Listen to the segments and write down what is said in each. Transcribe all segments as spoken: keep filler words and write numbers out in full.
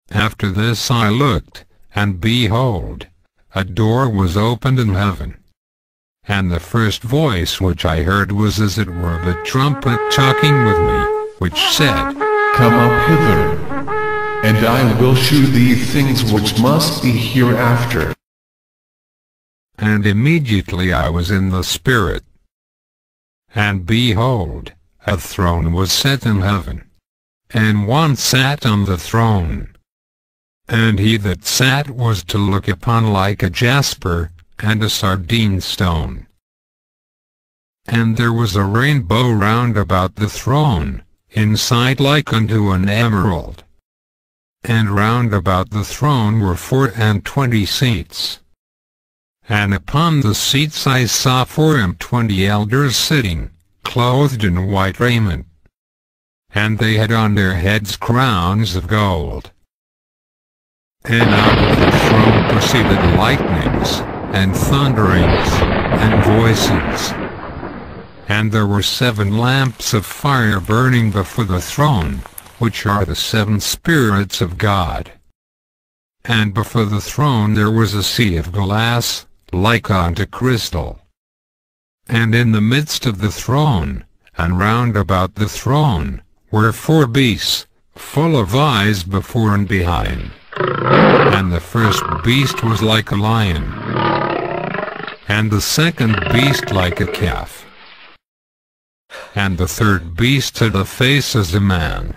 After this I looked, and behold, a door was opened in heaven. And the first voice which I heard was as it were the trumpet talking with me, which said, Come up hither, and I will shew thee things which must be hereafter. And immediately I was in the Spirit. And behold, a throne was set in heaven, and one sat on the throne. And he that sat was to look upon like a jasper, and a sardine stone. And there was a rainbow round about the throne, inside like unto an emerald. And round about the throne were four and twenty seats. And upon the seats I saw four and twenty elders sitting, clothed in white raiment. And they had on their heads crowns of gold. And out of the throne proceeded lightnings, and thunderings, and voices. And there were seven lamps of fire burning before the throne, which are the seven spirits of God. And before the throne there was a sea of glass, like unto crystal. And in the midst of the throne, and round about the throne, were four beasts, full of eyes before and behind. And the first beast was like a lion, and the second beast like a calf, and the third beast had a face as a man,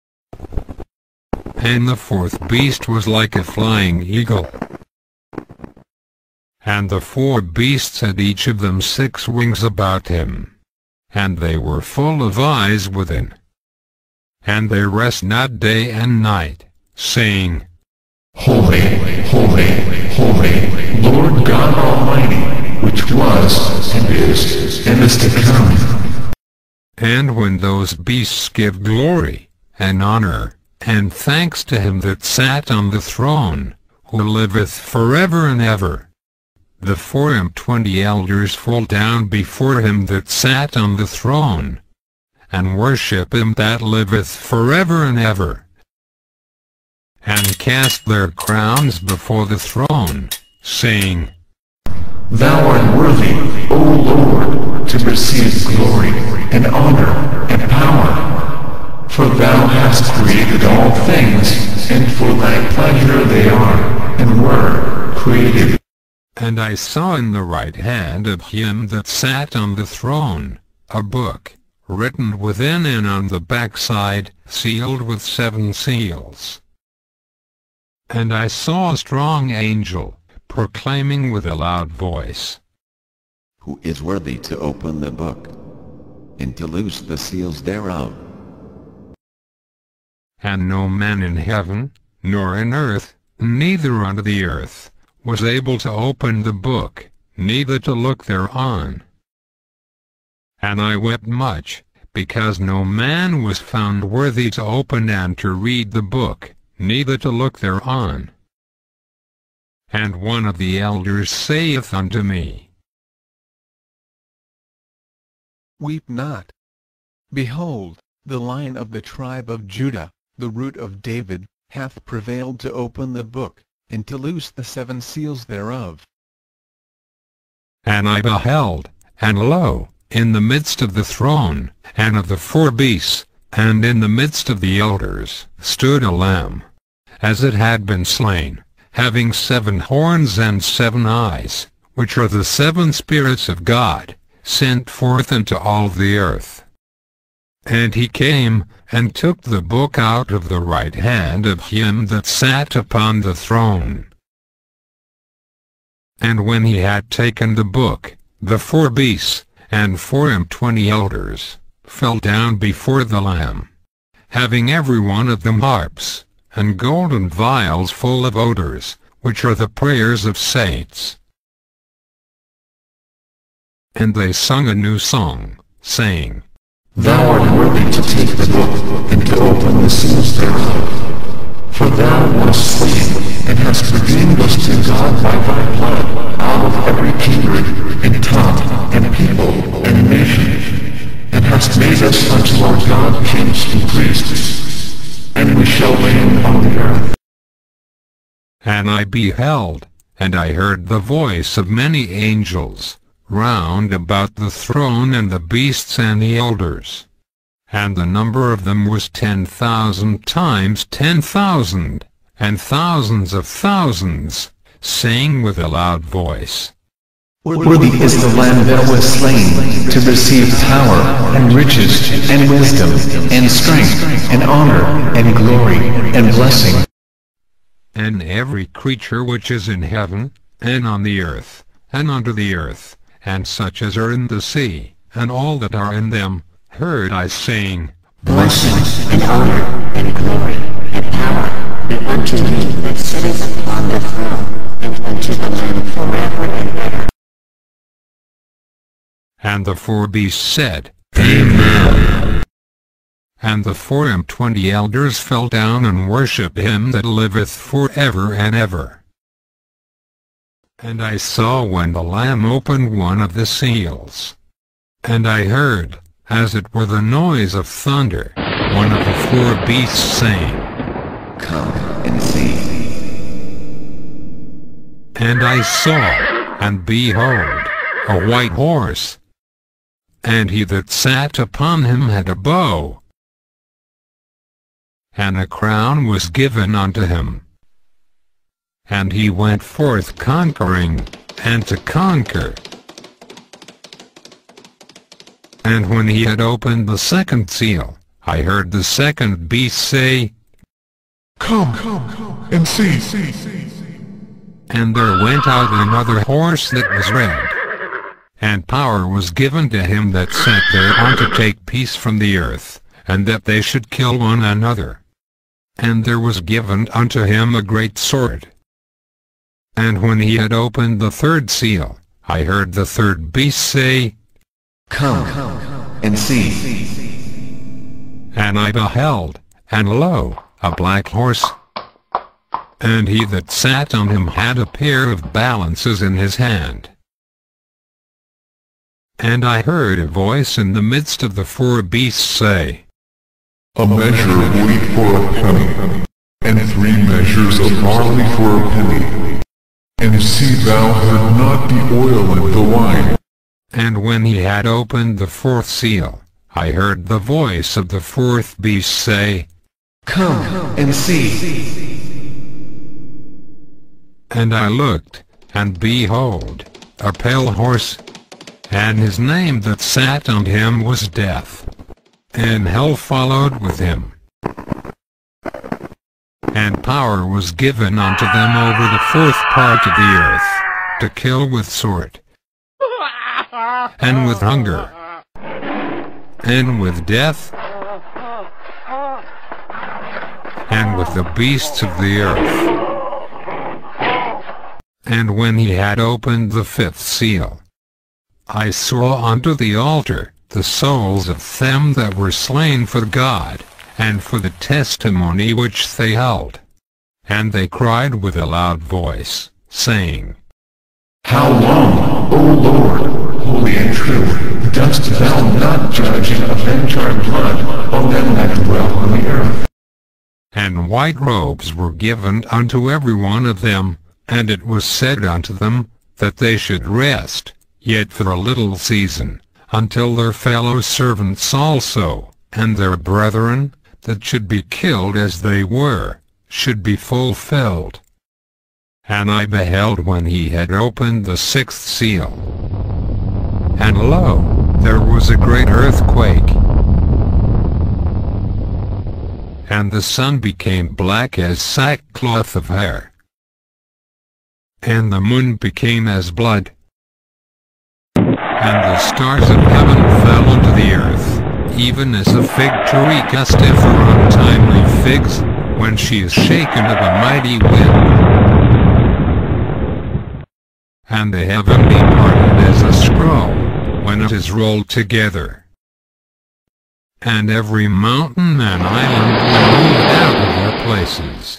and the fourth beast was like a flying eagle. And the four beasts had each of them six wings about him, and they were full of eyes within. And they rest not day and night, saying, Holy, holy, holy, Lord God Almighty, which was, and is, and is to come. And when those beasts give glory, and honor, and thanks to him that sat on the throne, who liveth forever and ever, the four and twenty elders fall down before him that sat on the throne, and worship him that liveth forever and ever, and cast their crowns before the throne, saying, Thou art worthy, O Lord, to receive glory, and honor, and power. For thou hast created all things, and for thy pleasure they are, and were, created. And I saw in the right hand of him that sat on the throne a book, written within and on the backside, sealed with seven seals. And I saw a strong angel, proclaiming with a loud voice, Who is worthy to open the book, and to loose the seals thereof? And no man in heaven, nor in earth, neither under the earth, was able to open the book, neither to look thereon. And I wept much, because no man was found worthy to open and to read the book, neither to look thereon. And one of the elders saith unto me, Weep not. Behold, the Lion of the tribe of Judah, the Root of David, hath prevailed to open the book, and to loose the seven seals thereof. And I beheld, and lo, in the midst of the throne, and of the four beasts, and in the midst of the elders, stood a lamb, as it had been slain, having seven horns and seven eyes, which are the seven spirits of God, sent forth into all the earth. And he came, and took the book out of the right hand of him that sat upon the throne. And when he had taken the book, the four beasts, and four and twenty elders, fell down before the Lamb, having every one of them harps, and golden vials full of odors, which are the prayers of saints. And they sung a new song, saying, Thou art worthy to take the book, and to open the seals thereof. For thou wast slain, and hast redeemed us to God by thy blood, out of every kindred, and tongue, and people, and nation, and hast made us unto our God kings and priests, and we shall reign on the earth. And I beheld, and I heard the voice of many angels, round about the throne and the beasts and the elders. And the number of them was ten thousand times ten thousand, and thousands of thousands, saying with a loud voice, Worthy is the Lamb that was slain, to receive power, and riches, and wisdom, and strength, and honor, and glory, and blessing. And every creature which is in heaven, and on the earth, and under the earth, and such as are in the sea, and all that are in them, heard I saying, Blessing, and honor, and glory, and power, be unto him that sitteth upon the throne, and unto the Lamb forever and ever. And the four beasts said, Amen. And the four and twenty elders fell down and worshipped him that liveth for ever and ever. And I saw when the Lamb opened one of the seals. And I heard, as it were the noise of thunder, one of the four beasts saying, Come and see. And I saw, and behold, a white horse. And he that sat upon him had a bow. And a crown was given unto him. And he went forth conquering, and to conquer. And when he had opened the second seal, I heard the second beast say, Come, come, come, and see, see, see, see. And there went out another horse that was red. And power was given to him that sat thereon to take peace from the earth, and that they should kill one another. And there was given unto him a great sword. And when he had opened the third seal, I heard the third beast say, Come and see. And I beheld, and lo, a black horse. And he that sat on him had a pair of balances in his hand. And I heard a voice in the midst of the four beasts say, A measure of wheat for a penny, and three measures of barley for a penny. And see thou hurt not the oil and the wine. And when he had opened the fourth seal, I heard the voice of the fourth beast say, Come and see. And I looked, and behold, a pale horse, and his name that sat on him was Death, and hell followed with him. And power was given unto them over the fourth part of the earth, to kill with sword, and with hunger, and with death, and with the beasts of the earth. And when he had opened the fifth seal, I saw unto the altar the souls of them that were slain for God, and for the testimony which they held. And they cried with a loud voice, saying, How long, O Lord, holy and true, dost thou not judge and avenge our blood on them that dwell on the earth? And white robes were given unto every one of them, and it was said unto them, that they should rest, yet for a little season, until their fellow servants also, and their brethren, that should be killed as they were, should be fulfilled. And I beheld when he had opened the sixth seal. And lo, there was a great earthquake. And the sun became black as sackcloth of hair. And the moon became as blood. And the stars of heaven fell unto the earth, even as a fig tree casteth her untimely figs, when she is shaken of a mighty wind. And the heaven departed as a scroll, when it is rolled together. And every mountain and island were moved out of their places.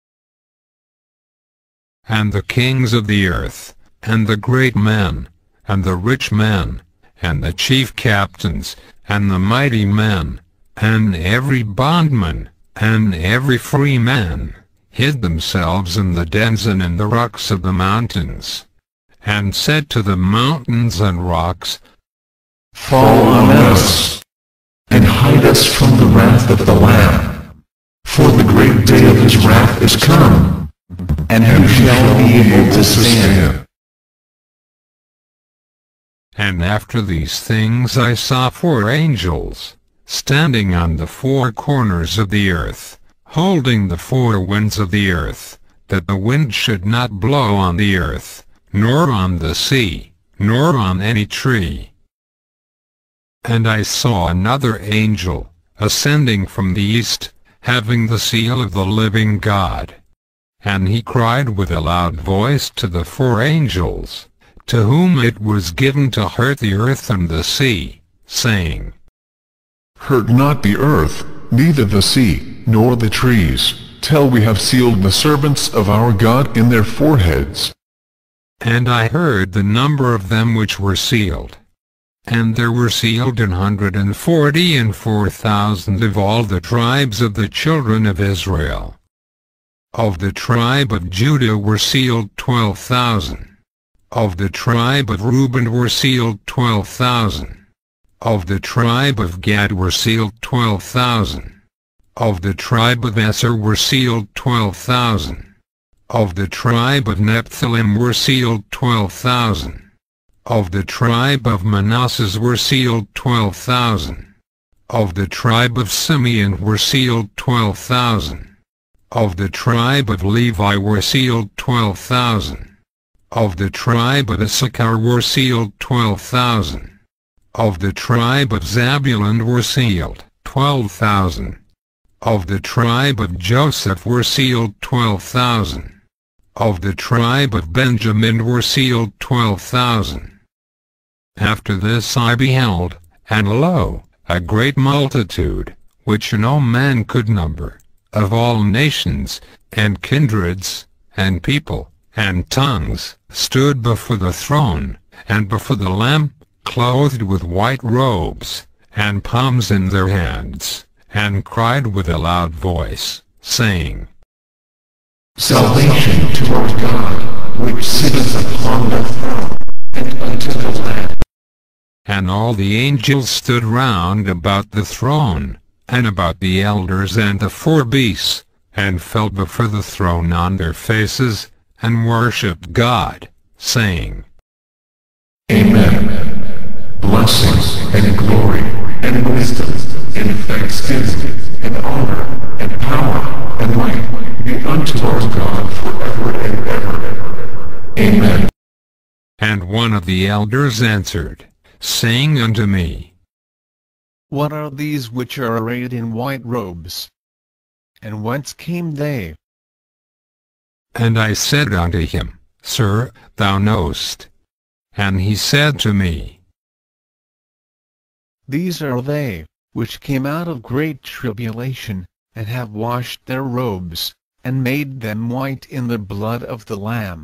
And the kings of the earth, and the great men, and the rich men, and the chief captains, and the mighty men, and every bondman, and every free man, hid themselves in the dens and in the rocks of the mountains, and said to the mountains and rocks, Fall on us, and hide us from the wrath of the Lamb. For the great day of his wrath is come, and who shall be able to stand? And after these things I saw four angels, standing on the four corners of the earth, holding the four winds of the earth, that the wind should not blow on the earth, nor on the sea, nor on any tree. And I saw another angel, ascending from the east, having the seal of the living God. And he cried with a loud voice to the four angels, to whom it was given to hurt the earth and the sea, saying, Hurt not the earth, neither the sea, nor the trees, till we have sealed the servants of our God in their foreheads. And I heard the number of them which were sealed. And there were sealed an hundred and forty and four thousand of all the tribes of the children of Israel. Of the tribe of Judah were sealed twelve thousand. Of the tribe of Reuben were sealed twelve thousand. Of the tribe of Gad were sealed twelve thousand. Of the tribe of Asher were sealed twelve thousand. Of the tribe of Nephthalim were sealed twelve thousand. Of the tribe of Manasseh were sealed twelve thousand. Of the tribe of Simeon were sealed twelve thousand. Of the tribe of Levi were sealed twelve thousand. Of the tribe of Issachar were sealed twelve thousand. Of the tribe of Zabulon were sealed twelve thousand. Of the tribe of Joseph were sealed twelve thousand. Of the tribe of Benjamin were sealed twelve thousand. After this I beheld, and lo, a great multitude, which no man could number, of all nations, and kindreds, and people, and tongues, stood before the throne, and before the Lamb, clothed with white robes, and palms in their hands, and cried with a loud voice, saying, Salvation to our God, which sitteth upon the throne, and unto the Lamb. And all the angels stood round about the throne, and about the elders and the four beasts, and fell before the throne on their faces, and worshipped God, saying, Amen. Blessings, and glory, and wisdom, and thanksgiving, and honor, and power, and might be unto our God forever and ever. Amen. And one of the elders answered, saying unto me, What are these which are arrayed in white robes? And whence came they? And I said unto him, Sir, thou knowest. And he said to me, These are they, which came out of great tribulation, and have washed their robes, and made them white in the blood of the Lamb.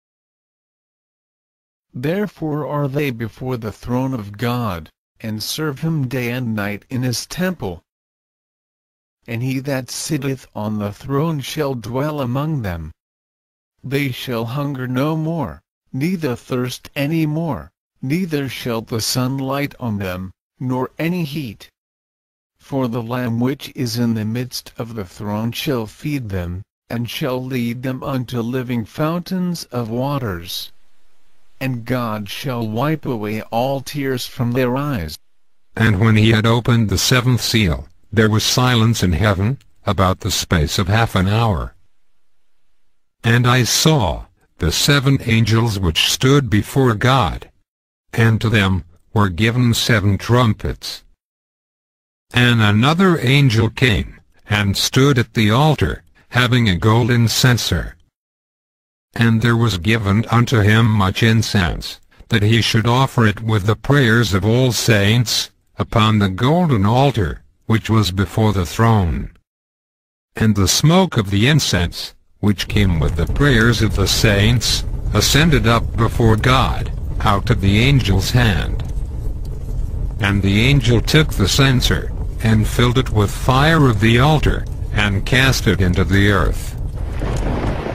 Therefore are they before the throne of God, and serve him day and night in his temple. And he that sitteth on the throne shall dwell among them. They shall hunger no more, neither thirst any more, neither shall the sun light on them, nor any heat. For the Lamb which is in the midst of the throne shall feed them, and shall lead them unto living fountains of waters. And God shall wipe away all tears from their eyes. And when he had opened the seventh seal, there was silence in heaven, about the space of half an hour. And I saw the seven angels which stood before God, and to them were given seven trumpets. And another angel came, and stood at the altar, having a golden censer. And there was given unto him much incense, that he should offer it with the prayers of all saints, upon the golden altar, which was before the throne. And the smoke of the incense, which came with the prayers of the saints, ascended up before God, out of the angel's hand. And the angel took the censer, and filled it with fire of the altar, and cast it into the earth.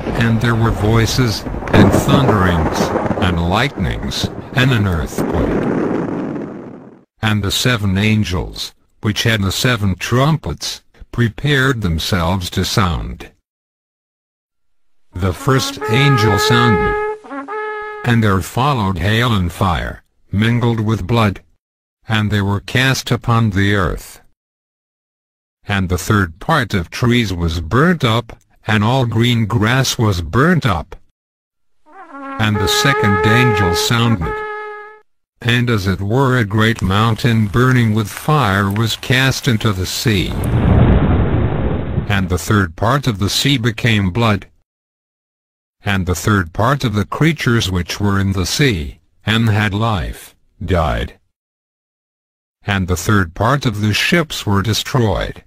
and there were voices, and thunderings, and lightnings, and an earthquake. And the seven angels, which had the seven trumpets, prepared themselves to sound. The first angel sounded, and there followed hail and fire, mingled with blood, and they were cast upon the earth. And the third part of trees was burnt up, and all green grass was burnt up. And the second angel sounded, and as it were a great mountain burning with fire was cast into the sea. And the third part of the sea became blood. And the third part of the creatures which were in the sea, and had life, died. And the third part of the ships were destroyed.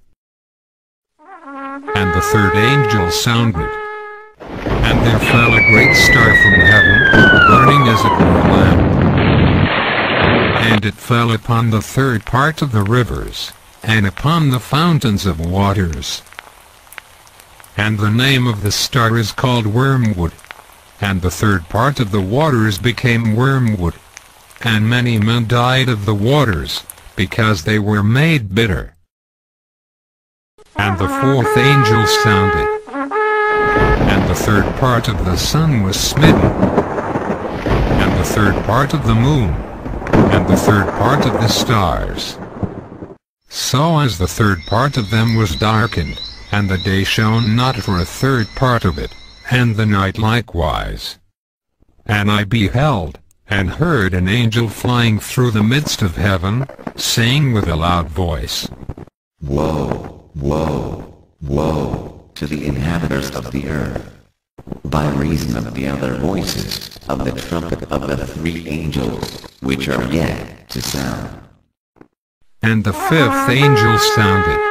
And the third angel sounded, and there fell a great star from heaven, burning as it were a lamp. And it fell upon the third part of the rivers, and upon the fountains of waters. And the name of the star is called Wormwood. And the third part of the waters became wormwood. And many men died of the waters, because they were made bitter. And the fourth angel sounded, and the third part of the sun was smitten, and the third part of the moon, and the third part of the stars. So as the third part of them was darkened, and the day shone not for a third part of it, and the night likewise. And I beheld, and heard an angel flying through the midst of heaven, saying with a loud voice, Woe, woe, woe, to the inhabitants of the earth, by reason of the other voices of the trumpet of the three angels, which are yet to sound. And the fifth angel sounded,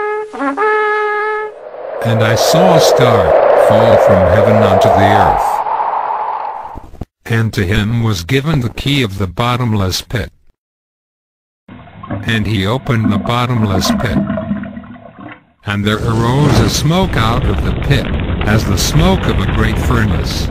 and I saw a star fall from heaven unto the earth. And to him was given the key of the bottomless pit. And he opened the bottomless pit. And there arose a smoke out of the pit, as the smoke of a great furnace.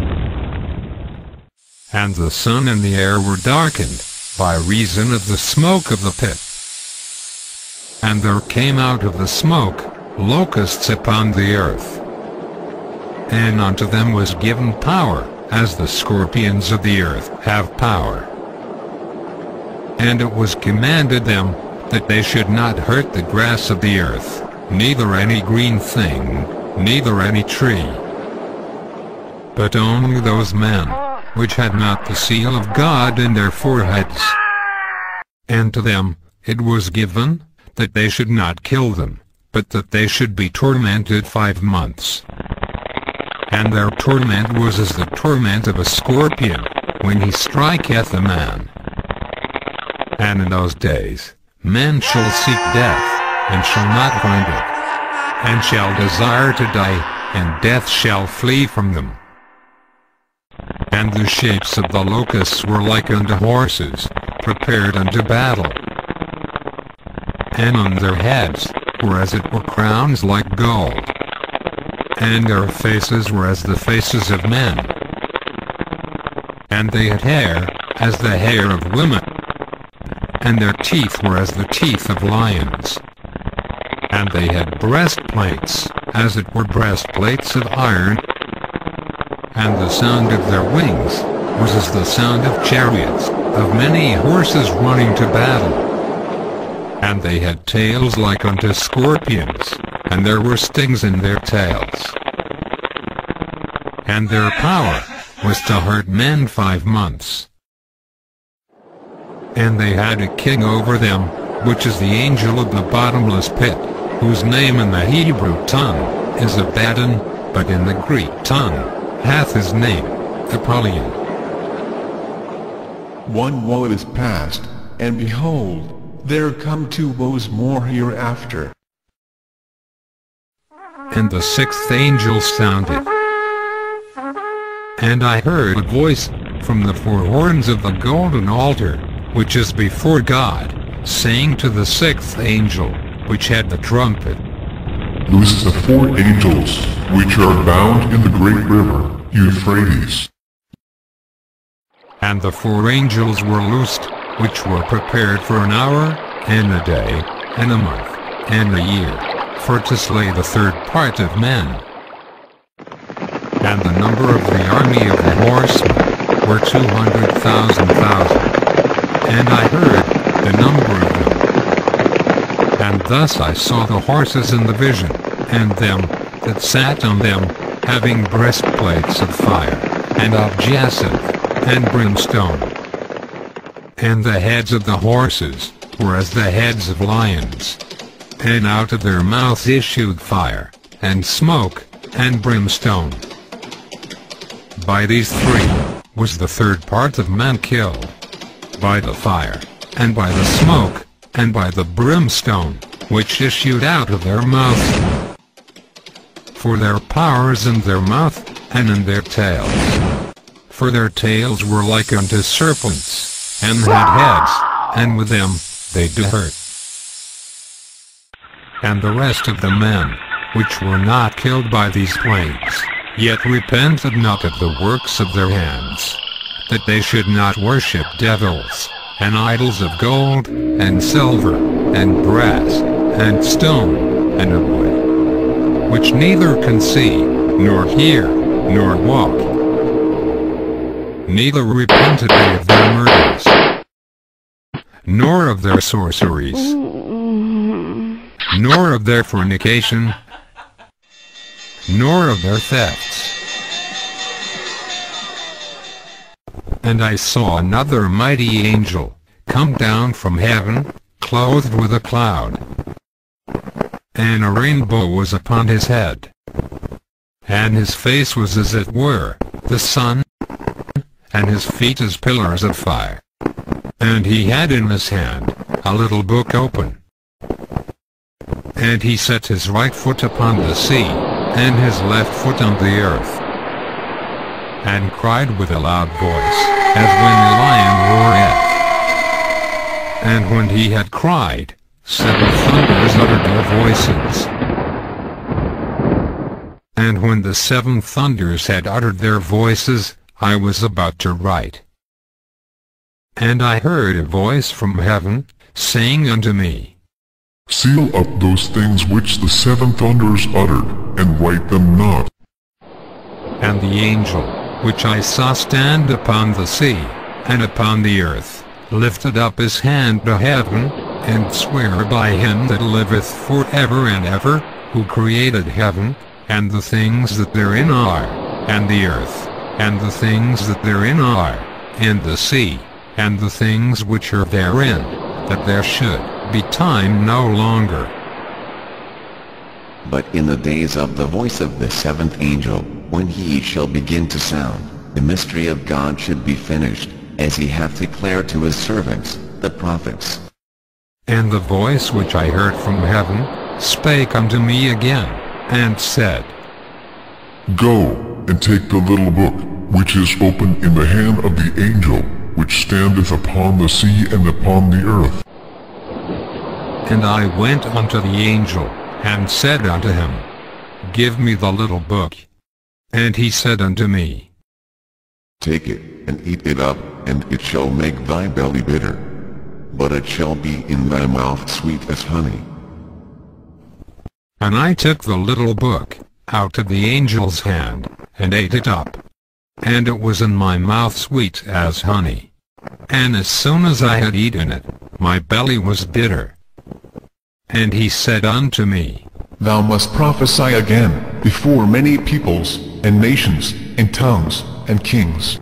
And the sun and the air were darkened, by reason of the smoke of the pit. And there came out of the smoke locusts upon the earth. And unto them was given power, as the scorpions of the earth have power. And it was commanded them, that they should not hurt the grass of the earth, neither any green thing, neither any tree, but only those men, which had not the seal of God in their foreheads. And to them it was given, that they should not kill them, but that they should be tormented five months. And their torment was as the torment of a scorpion, when he striketh a man. And in those days, men shall seek death, and shall not find it, and shall desire to die, and death shall flee from them. And the shapes of the locusts were like unto horses, prepared unto battle. And on their heads were as it were crowns like gold, and their faces were as the faces of men. And they had hair as the hair of women, and their teeth were as the teeth of lions. And they had breastplates, as it were breastplates of iron, and the sound of their wings was as the sound of chariots, of many horses running to battle. And they had tails like unto scorpions, and there were stings in their tails. And their power was to hurt men five months. And they had a king over them, which is the angel of the bottomless pit, whose name in the Hebrew tongue is Abaddon, but in the Greek tongue hath his name, Apollyon. One woe is past, and behold, there come two woes more hereafter. And the sixth angel sounded, and I heard a voice from the four horns of the golden altar, which is before God, saying to the sixth angel, which had the trumpet, Loose the four angels, which are bound in the great river, Euphrates. And the four angels were loosed, which were prepared for an hour, and a day, and a month, and a year, for to slay the third part of men. And the number of the army of the horsemen were two hundred thousand thousand. And I heard the number of them. And thus I saw the horses in the vision, and them that sat on them, having breastplates of fire, and of jacinth, and brimstone. And the heads of the horses were as the heads of lions. And out of their mouths issued fire, and smoke, and brimstone. By these three was the third part of man killed. By the fire, and by the smoke, and by the brimstone, which issued out of their mouths. For their power is in their mouth, and in their tails. For their tails were like unto serpents, and had heads, and with them they did hurt. And the rest of the men, which were not killed by these plagues, yet repented not of the works of their hands, that they should not worship devils, and idols of gold, and silver, and brass, and stone, and of wood, which neither can see, nor hear, nor walk. Neither repented they of their murders, nor of their sorceries, nor of their fornication, nor of their thefts. And I saw another mighty angel come down from heaven, clothed with a cloud, and a rainbow was upon his head, and his face was as it were the sun, and his feet as pillars of fire. And he had in his hand a little book open. And he set his right foot upon the sea, and his left foot on the earth, and cried with a loud voice, as when a lion roareth. And when he had cried, seven thunders uttered their voices. And when the seven thunders had uttered their voices, I was about to write. And I heard a voice from heaven, saying unto me, Seal up those things which the seven thunders uttered, and write them not. And the angel, which I saw stand upon the sea, and upon the earth, lifted up his hand to heaven, and sware by him that liveth for ever and ever, who created heaven, and the things that therein are, and the earth, and the things that therein are, and the sea, and the things which are therein, that there should be time no longer. But in the days of the voice of the seventh angel, when he shall begin to sound, the mystery of God should be finished, as he hath declared to his servants, the prophets. And the voice which I heard from heaven spake unto me again, and said, Go, and take the little book, which is open in the hand of the angel, which standeth upon the sea and upon the earth. And I went unto the angel, and said unto him, Give me the little book. And he said unto me, Take it, and eat it up, and it shall make thy belly bitter, but it shall be in thy mouth sweet as honey. And I took the little book out of the angel's hand, and ate it up. And it was in my mouth sweet as honey. And as soon as I had eaten it, my belly was bitter. And he said unto me, Thou must prophesy again before many peoples, and nations, and tongues, and kings.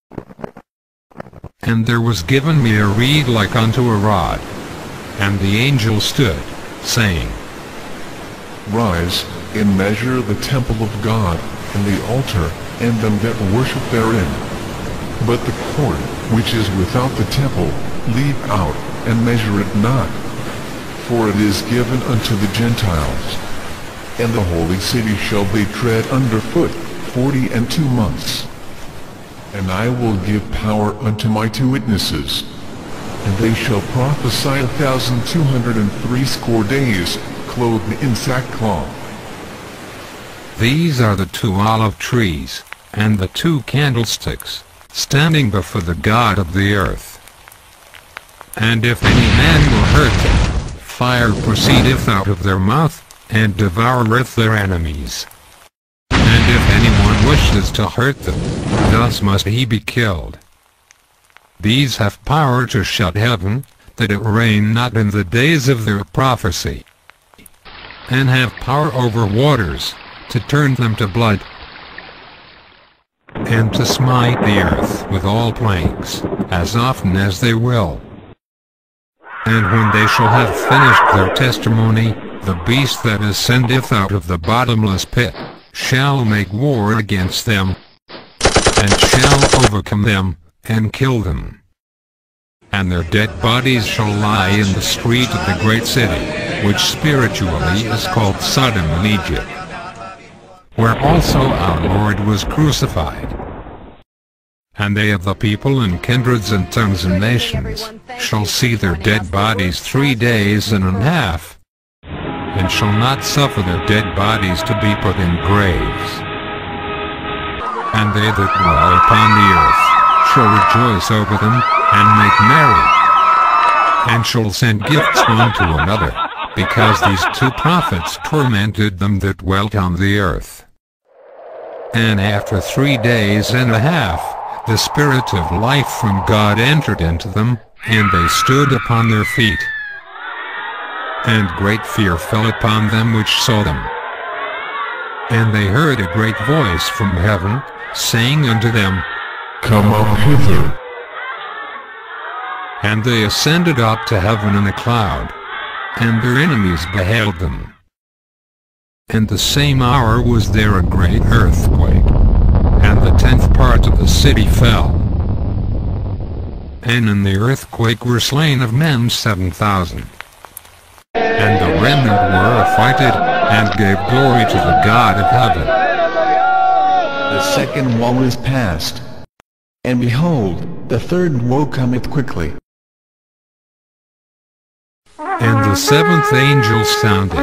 And there was given me a reed like unto a rod. And the angel stood, saying, Rise, and measure the temple of God, and the altar, and them that worship therein. But the court, which is without the temple, leave out, and measure it not. For it is given unto the Gentiles. And the holy city shall they tread under foot forty and two months. And I will give power unto my two witnesses, and they shall prophesy a thousand two hundred and threescore days, clothed in sackcloth. These are the two olive trees, and the two candlesticks, standing before the God of the earth. And if any man will hurt them, fire proceedeth out of their mouth, and devoureth their enemies. And if anyone wishes to hurt them, thus must he be killed. These have power to shut heaven, that it rain not in the days of their prophecy, and have power over waters, to turn them to blood, and to smite the earth with all plagues, as often as they will. And when they shall have finished their testimony, the beast that ascendeth out of the bottomless pit shall make war against them, and shall overcome them, and kill them. And their dead bodies shall lie in the street of the great city, which spiritually is called Sodom and Egypt, where also our Lord was crucified. And they of the people and kindreds and tongues and nations shall see their dead bodies three days and a half, and shall not suffer their dead bodies to be put in graves. And they that dwell upon the earth shall rejoice over them, and make merry, and shall send gifts one to another, because these two prophets tormented them that dwelt on the earth. And after three days and a half, the Spirit of life from God entered into them, and they stood upon their feet. And great fear fell upon them which saw them. And they heard a great voice from heaven, saying unto them, Come up hither. And they ascended up to heaven in a cloud, and their enemies beheld them. And the same hour was there a great earthquake, and the tenth part of the city fell. And in the earthquake were slain of men seven thousand. And the remnant were affrighted, and gave glory to the God of heaven. The second woe is past. And behold, the third woe cometh quickly. And the seventh angel sounded.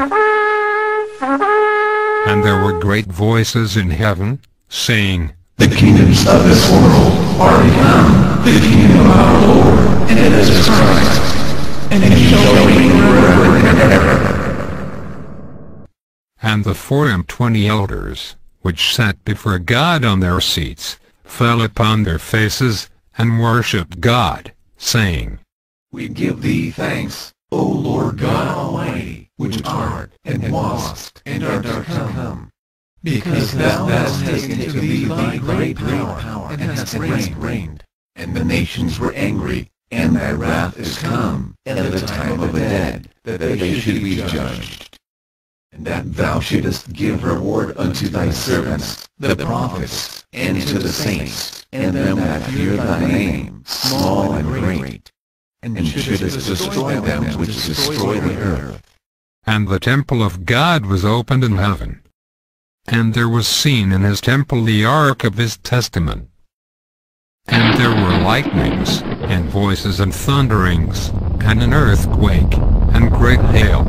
And there were great voices in heaven, saying, The kingdoms of this world are become the kingdom of our Lord and of his Christ, and he shall reign forever and ever. And the four and twenty elders, which sat before God on their seats, fell upon their faces, and worshipped God, saying, We give thee thanks, O Lord God Almighty, which art, and wast, and art to come, because thou hast taken to thee thy great power, and hast reigned, and the nations were angry, and thy wrath is come, and the time of the dead, that they should be judged. And that thou shouldest give reward unto thy servants, the prophets, and to the saints, and them that fear thy name, small and great, and shouldest destroy them which destroy the earth. And the temple of God was opened in heaven. And there was seen in his temple the ark of his testament. And there were lightnings, and voices and thunderings, and an earthquake, and great hail.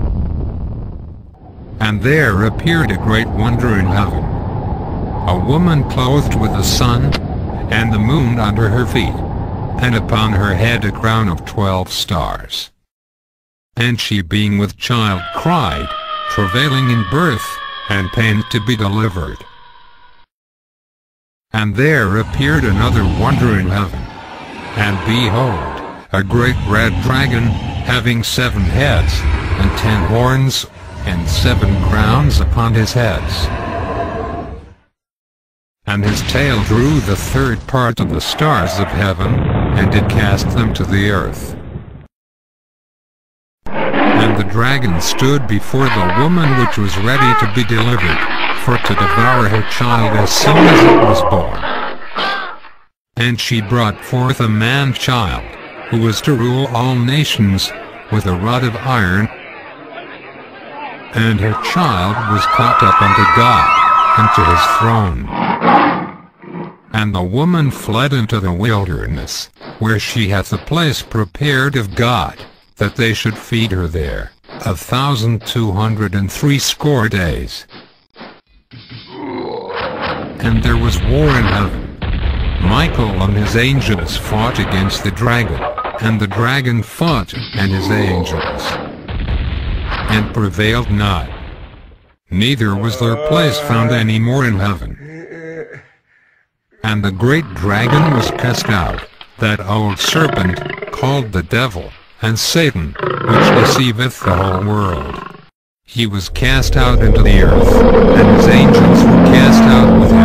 And there appeared a great wonder in heaven, a woman clothed with the sun, and the moon under her feet, and upon her head a crown of twelve stars. And she being with child cried, travailing in birth, and pained to be delivered. And there appeared another wonder in heaven, and behold, a great red dragon, having seven heads, and ten horns, and seven crowns upon his heads. And his tail drew the third part of the stars of heaven, and did cast them to the earth. And the dragon stood before the woman which was ready to be delivered, for to devour her child as soon as it was born. And she brought forth a man-child, who was to rule all nations, with a rod of iron. And her child was caught up unto God, unto his throne. And the woman fled into the wilderness, where she hath a place prepared of God, that they should feed her there, a thousand two hundred and threescore days. and there was war in heaven. Michael and his angels fought against the dragon, and the dragon fought and his angels, and prevailed not. Neither was their place found any more in heaven. And the great dragon was cast out, that old serpent, called the devil, and Satan, which deceiveth the whole world. He was cast out into the earth, and his angels were cast out with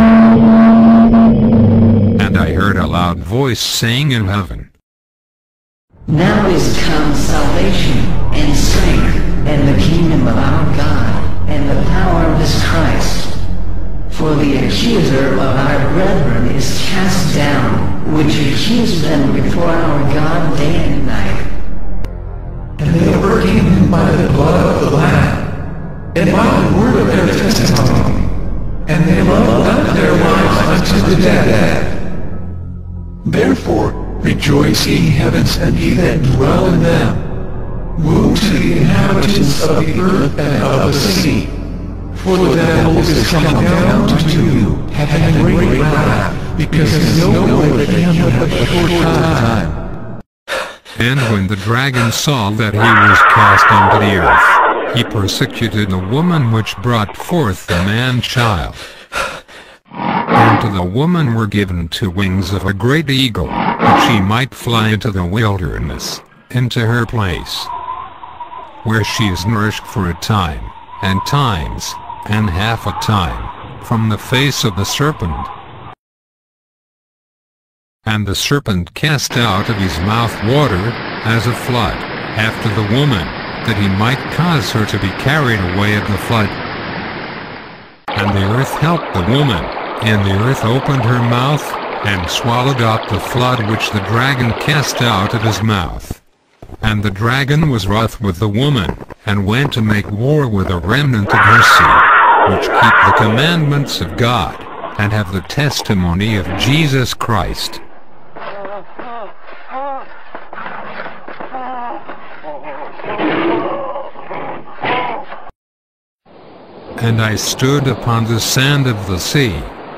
him. And I heard a loud voice saying in heaven, Now is come salvation, and strength, and the kingdom of our God, and the power of his Christ. For the accuser of our brethren is cast down, which accused them before our God day and night. And they overcame him by the blood of the Lamb, and by the word of their testimony, and they loved not their lives unto the death. Therefore rejoice ye heavens, and ye that dwell in them. Woe to the inhabitants of the earth and of the sea, for the devil is come down to you, having great wrath, because he knoweth that he hath but a short time. And when the dragon saw that he was cast into the earth, he persecuted the woman which brought forth the man-child. And to the woman were given two wings of a great eagle, that she might fly into the wilderness, into her place, where she is nourished for a time, and times, and half a time, from the face of the serpent. And the serpent cast out of his mouth water, as a flood, after the woman, that he might cause her to be carried away of the flood. And the earth helped the woman, and the earth opened her mouth, and swallowed up the flood which the dragon cast out of his mouth. And the dragon was wroth with the woman, and went to make war with a remnant of her seed, which keep the commandments of God, and have the testimony of Jesus Christ. And I stood upon the sand of the sea,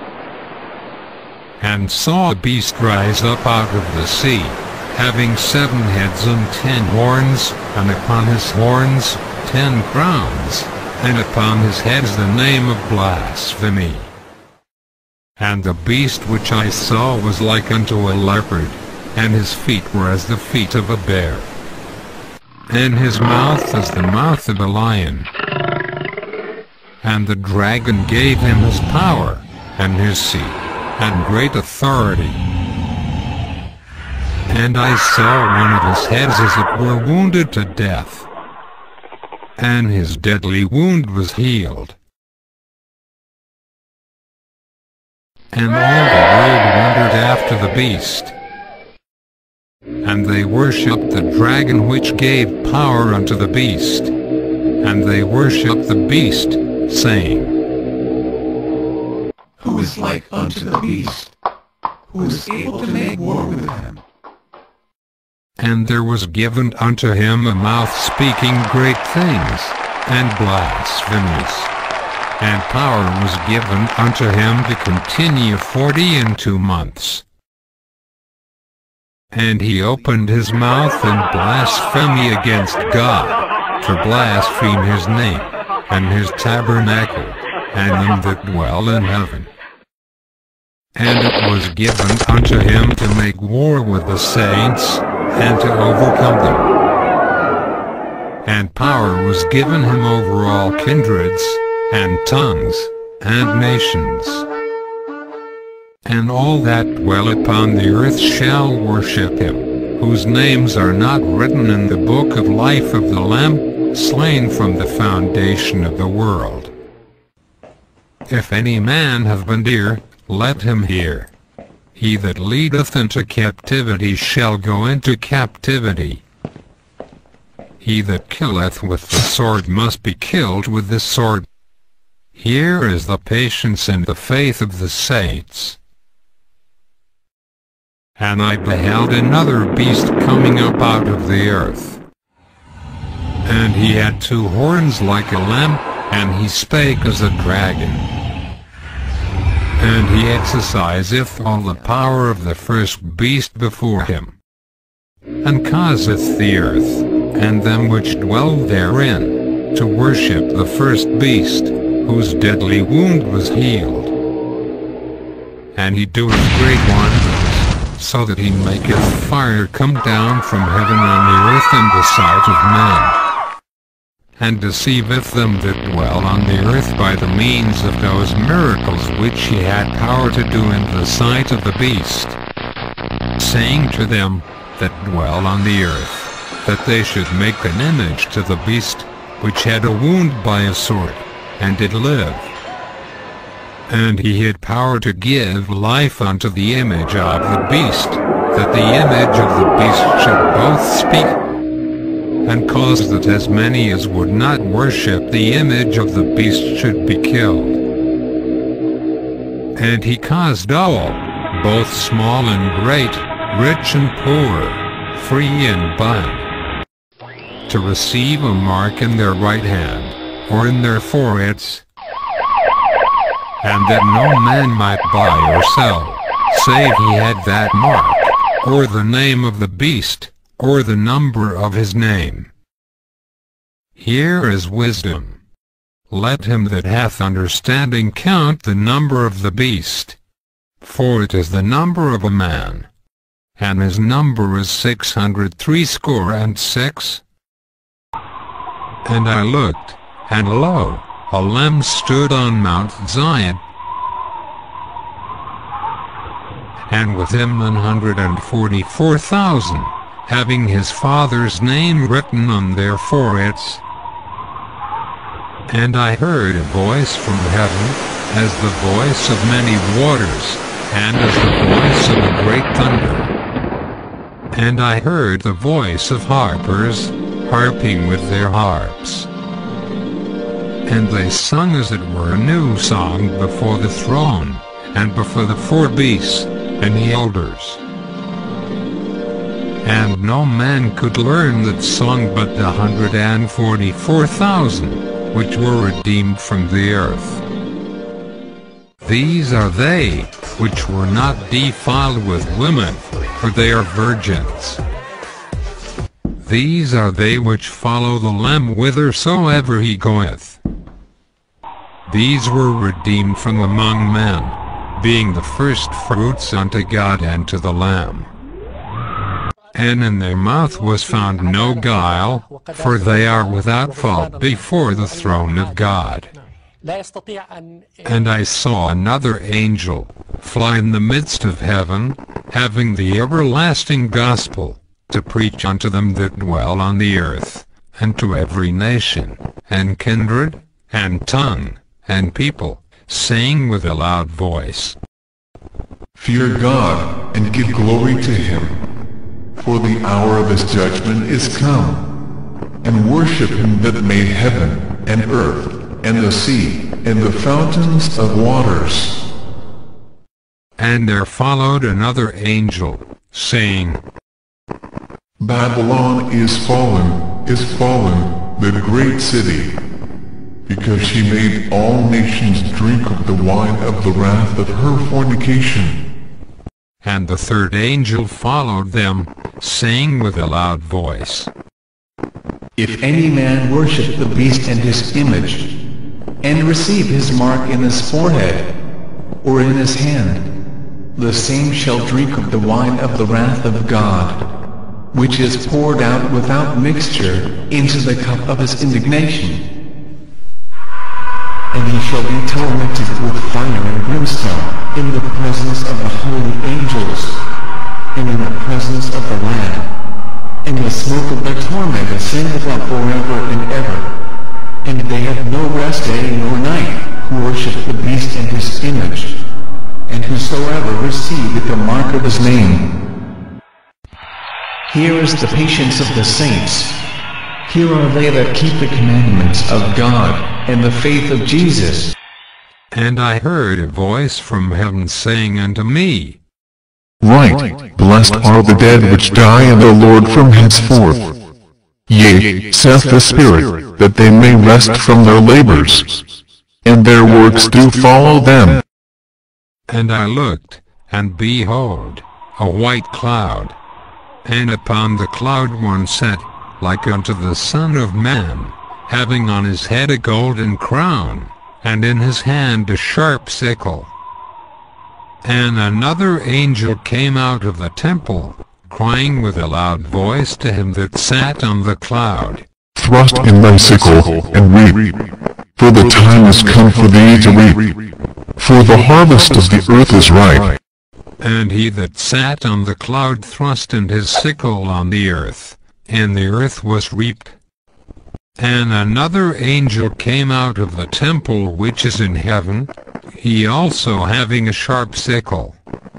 and saw a beast rise up out of the sea, having seven heads and ten horns, and upon his horns ten crowns, and upon his heads the name of blasphemy. And the beast which I saw was like unto a leopard, and his feet were as the feet of a bear, and his mouth as the mouth of a lion. And the dragon gave him his power, and his seat, and great authority. And I saw one of his heads as it were wounded to death, and his deadly wound was healed. And all the world wondered after the beast. And they worshipped the dragon which gave power unto the beast. And they worshipped the beast, saying, Who is like unto the beast? Who is able to make war with him? And there was given unto him a mouth speaking great things, and blasphemies. And power was given unto him to continue forty and two months. And he opened his mouth in blasphemy against God, to blaspheme his name, and his tabernacle, and them that dwell in heaven. And it was given unto him to make war with the saints, and to overcome them. And power was given him over all kindreds, and tongues, and nations. And all that dwell upon the earth shall worship him, whose names are not written in the book of life of the Lamb, slain from the foundation of the world. If any man have an ear, let him hear. He that leadeth into captivity shall go into captivity. He that killeth with the sword must be killed with the sword. Here is the patience and the faith of the saints. And I beheld another beast coming up out of the earth. And he had two horns like a lamb, and he spake as a dragon. And he exerciseth all the power of the first beast before him, and causeth the earth, and them which dwell therein, to worship the first beast, whose deadly wound was healed. And he doeth great wonders, so that he maketh fire come down from heaven on the earth in the sight of men, and deceiveth them that dwell on the earth by the means of those miracles which he had power to do in the sight of the beast, saying to them that dwell on the earth, that they should make an image to the beast, which had a wound by a sword, and did live. And he had power to give life unto the image of the beast, that the image of the beast should both speak, and caused that as many as would not worship the image of the beast should be killed. And he caused all, both small and great, rich and poor, free and bond, to receive a mark in their right hand, or in their foreheads, and that no man might buy or sell, save he had that mark, or the name of the beast, or the number of his name. Here is wisdom. Let him that hath understanding count the number of the beast, for it is the number of a man, and his number is six hundred threescore and six. And I looked, and lo, a Lamb stood on Mount Zion, and with him an hundred and forty-four thousand, having his Father's name written on their foreheads. And I heard a voice from heaven, as the voice of many waters, and as the voice of a great thunder. And I heard the voice of harpers, harping with their harps. And they sung as it were a new song before the throne, and before the four beasts, and the elders. And no man could learn that song but the hundred and forty-four thousand, which were redeemed from the earth. These are they, which were not defiled with women, for they are virgins. These are they which follow the Lamb whithersoever he goeth. These were redeemed from among men, being the first fruits unto God and to the Lamb. And in their mouth was found no guile, for they are without fault before the throne of God. And I saw another angel fly in the midst of heaven, having the everlasting gospel, to preach unto them that dwell on the earth, and to every nation, and kindred, and tongue, and people, saying with a loud voice, Fear God, and give glory to him, for the hour of his judgment is come. And worship him that made heaven, and earth, and the sea, and the fountains of waters. And there followed another angel, saying, Babylon is fallen, is fallen, the great city, because she made all nations drink of the wine of the wrath of her fornication. And the third angel followed them, saying with a loud voice, If any man worship the beast and his image, and receive his mark in his forehead, or in his hand, the same shall drink of the wine of the wrath of God, which is poured out without mixture into the cup of his indignation. And he shall be tormented with fire and brimstone, in the presence of the holy angels, and in the presence of the Lamb. And the smoke of their torment ascendeth up forever and ever. And they have no rest day nor night, who worship the beast and his image, and whosoever receiveth the mark of his name. Here is the patience of the saints. Here are they that keep the commandments of God, and the faith of Jesus. And I heard a voice from heaven saying unto me, Right, blessed are the dead which die in the Lord from henceforth. Yea, saith the Spirit, that they may rest from their labors, and their works do follow them. And I looked, and behold, a white cloud. And upon the cloud one sat, like unto the Son of Man, having on his head a golden crown, and in his hand a sharp sickle. And another angel came out of the temple, crying with a loud voice to him that sat on the cloud, Thrust in thy sickle, and reap, for the time is come for thee to reap, for the harvest of the earth is ripe. And he that sat on the cloud thrust in his sickle on the earth, and the earth was reaped. And another angel came out of the temple which is in heaven, he also having a sharp sickle.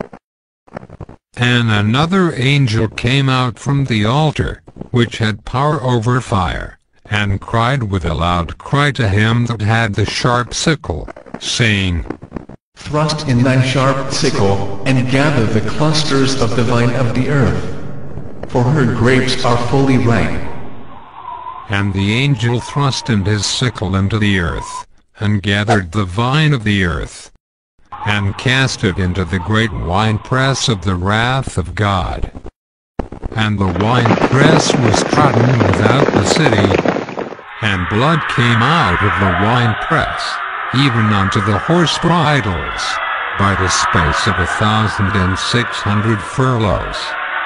And another angel came out from the altar, which had power over fire, and cried with a loud cry to him that had the sharp sickle, saying, Thrust in thy sharp sickle, and gather the clusters of the vine of the earth, for her grapes are fully ripe. And the angel thrust in his sickle into the earth, and gathered the vine of the earth, and cast it into the great winepress of the wrath of God. And the winepress was trodden without the city, and blood came out of the winepress, even unto the horse bridles, by the space of a thousand and six hundred furlongs.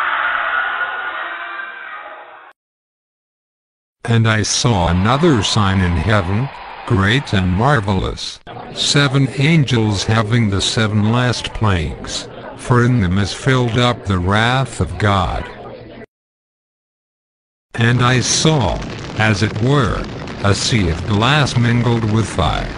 And I saw another sign in heaven, great and marvelous, seven angels having the seven last plagues, for in them is filled up the wrath of God. And I saw, as it were, a sea of glass mingled with fire.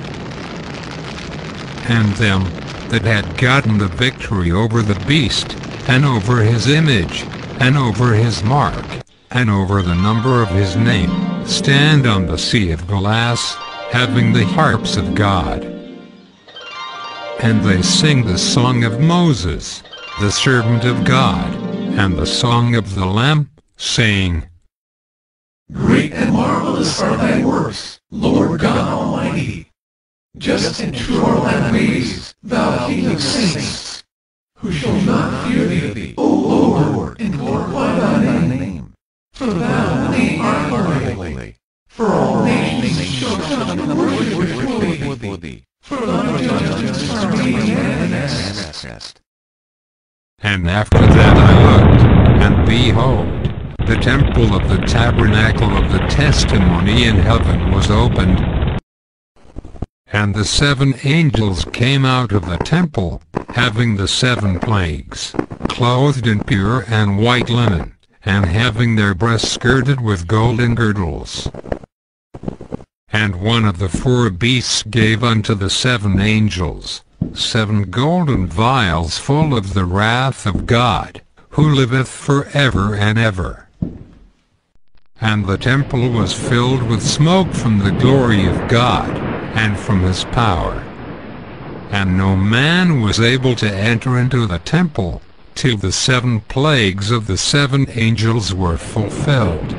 And them that had gotten the victory over the beast, and over his image, and over his mark, and over the number of his name, stand on the sea of glass, having the harps of God. And they sing the song of Moses, the servant of God, and the song of the Lamb, saying, Great and marvelous are thy works, Lord God Almighty. Just and true are thy ways, thou King of saints. Who shall not fear thee, O Lord, and glorify thy name? For thou name art holy. For all nations shall come and worship before thee. For thy judgments are made manifest. And after that I looked, and behold, the temple of the tabernacle of the testimony in heaven was opened. And the seven angels came out of the temple, having the seven plagues, clothed in pure and white linen, and having their breasts girded with golden girdles. And one of the four beasts gave unto the seven angels seven golden vials full of the wrath of God, who liveth for ever and ever. And the temple was filled with smoke from the glory of God, and from his power. And no man was able to enter into the temple, till the seven plagues of the seven angels were fulfilled.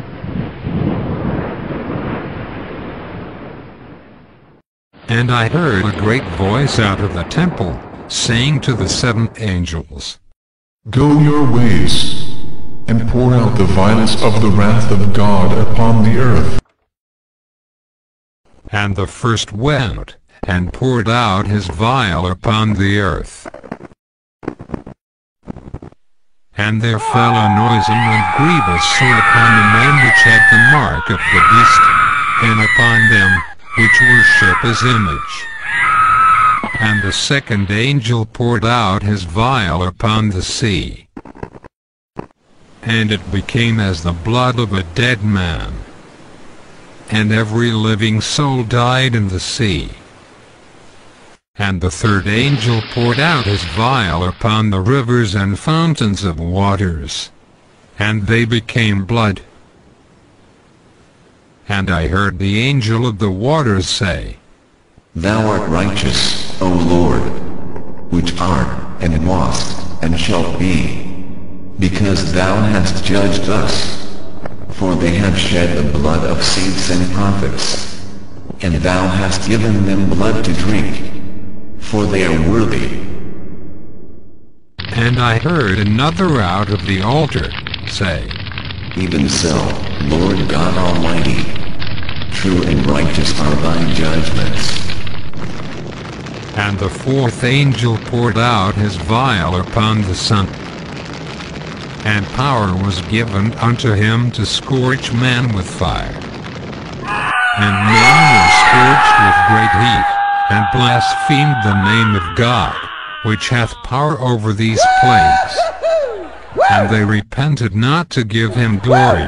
And I heard a great voice out of the temple, saying to the seven angels, Go your ways, and pour out the violence of the wrath of God upon the earth. And the first went, and poured out his vial upon the earth. And there fell a noisome and grievous sword upon the men which had the mark of the beast, and upon them which worship his image. And the second angel poured out his vial upon the sea. And it became as the blood of a dead man. And every living soul died in the sea. And the third angel poured out his vial upon the rivers and fountains of waters, and they became blood. And I heard the angel of the waters say, Thou art righteous, O Lord, which art, and wast, and shalt be, because thou hast judged us. For they have shed the blood of saints and prophets, and thou hast given them blood to drink, for they are worthy. And I heard another out of the altar say, Even so, Lord God Almighty, true and righteous are thy judgments. And the fourth angel poured out his vial upon the sun. And power was given unto him to scorch men with fire. And men were scorched with great heat, and blasphemed the name of God, which hath power over these plagues. And they repented not to give him glory.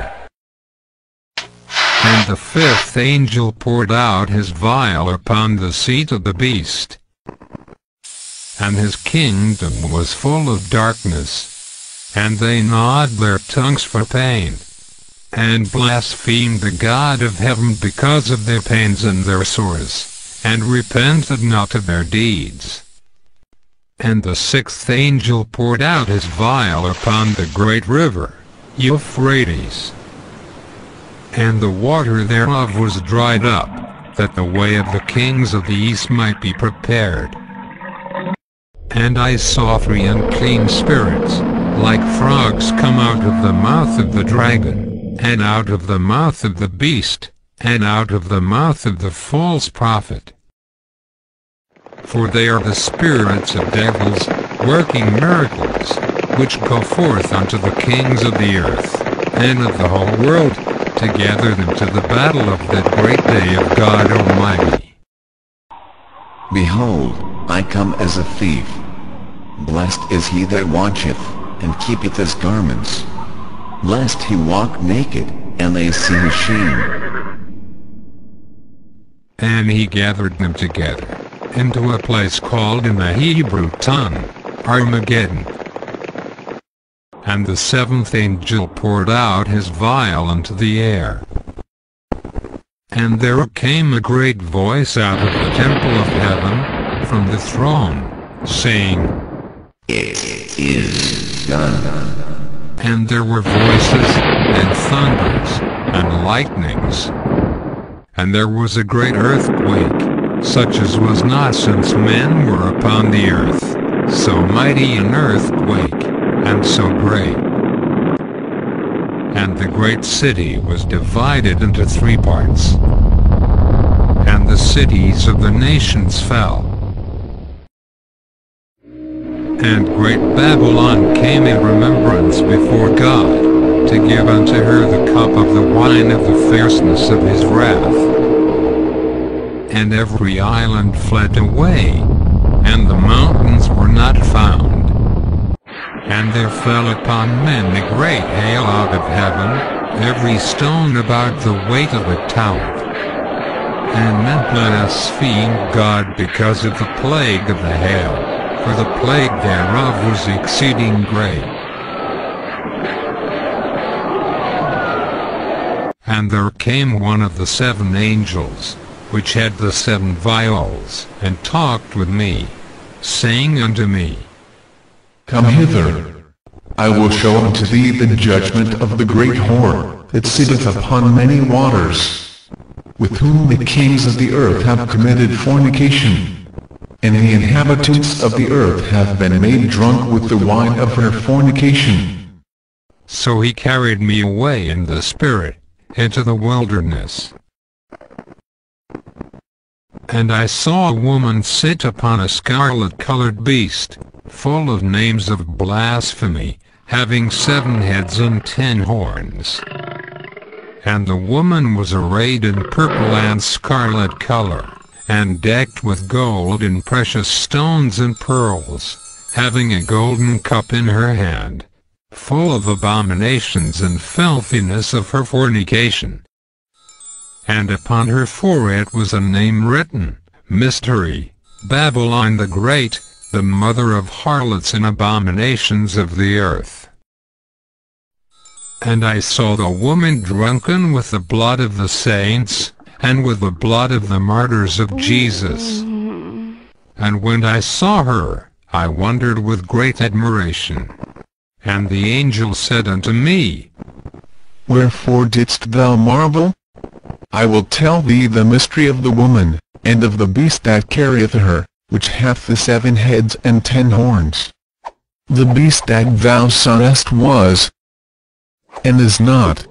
And the fifth angel poured out his vial upon the seat of the beast. And his kingdom was full of darkness. And they gnawed their tongues for pain, and blasphemed the God of heaven because of their pains and their sores, and repented not of their deeds. And the sixth angel poured out his vial upon the great river, Euphrates. And the water thereof was dried up, that the way of the kings of the east might be prepared. And I saw three unclean spirits, like frogs, come out of the mouth of the dragon, and out of the mouth of the beast, and out of the mouth of the false prophet. For they are the spirits of devils, working miracles, which go forth unto the kings of the earth, and of the whole world, to gather them to the battle of that great day of God Almighty. Behold, I come as a thief. Blessed is he that watcheth, and keepeth his garments, lest he walk naked, and they see his shame. And he gathered them together into a place called in the Hebrew tongue, Armageddon. And the seventh angel poured out his vial into the air. And there came a great voice out of the temple of heaven, from the throne, saying, It is done. And there were voices, and thunders, and lightnings. And there was a great earthquake, such as was not since men were upon the earth, so mighty an earthquake, and so great. And the great city was divided into three parts, and the cities of the nations fell. And great Babylon came in remembrance before God, to give unto her the cup of the wine of the fierceness of his wrath. And every island fled away, and the mountains were not found. And there fell upon men a great hail out of heaven, every stone about the weight of a talent. And men blasphemed God because of the plague of the hail, for the plague thereof was exceeding great. And there came one of the seven angels, which had the seven vials, and talked with me, saying unto me, Come hither. I will show unto thee the judgment of the great whore, that sitteth upon many waters, with whom the kings of the earth have committed fornication, and the inhabitants of the earth have been made drunk with the wine of her fornication. So he carried me away in the spirit, into the wilderness. And I saw a woman sit upon a scarlet-colored beast, full of names of blasphemy, having seven heads and ten horns. And the woman was arrayed in purple and scarlet color, and decked with gold and precious stones and pearls, having a golden cup in her hand, full of abominations and filthiness of her fornication. And upon her forehead was a name written, Mystery, Babylon the Great, the mother of harlots and abominations of the earth. And I saw the woman drunken with the blood of the saints, and with the blood of the martyrs of Jesus. And when I saw her, I wondered with great admiration. And the angel said unto me, Wherefore didst thou marvel? I will tell thee the mystery of the woman, and of the beast that carrieth her, which hath the seven heads and ten horns. The beast that thou sawest was, and is not,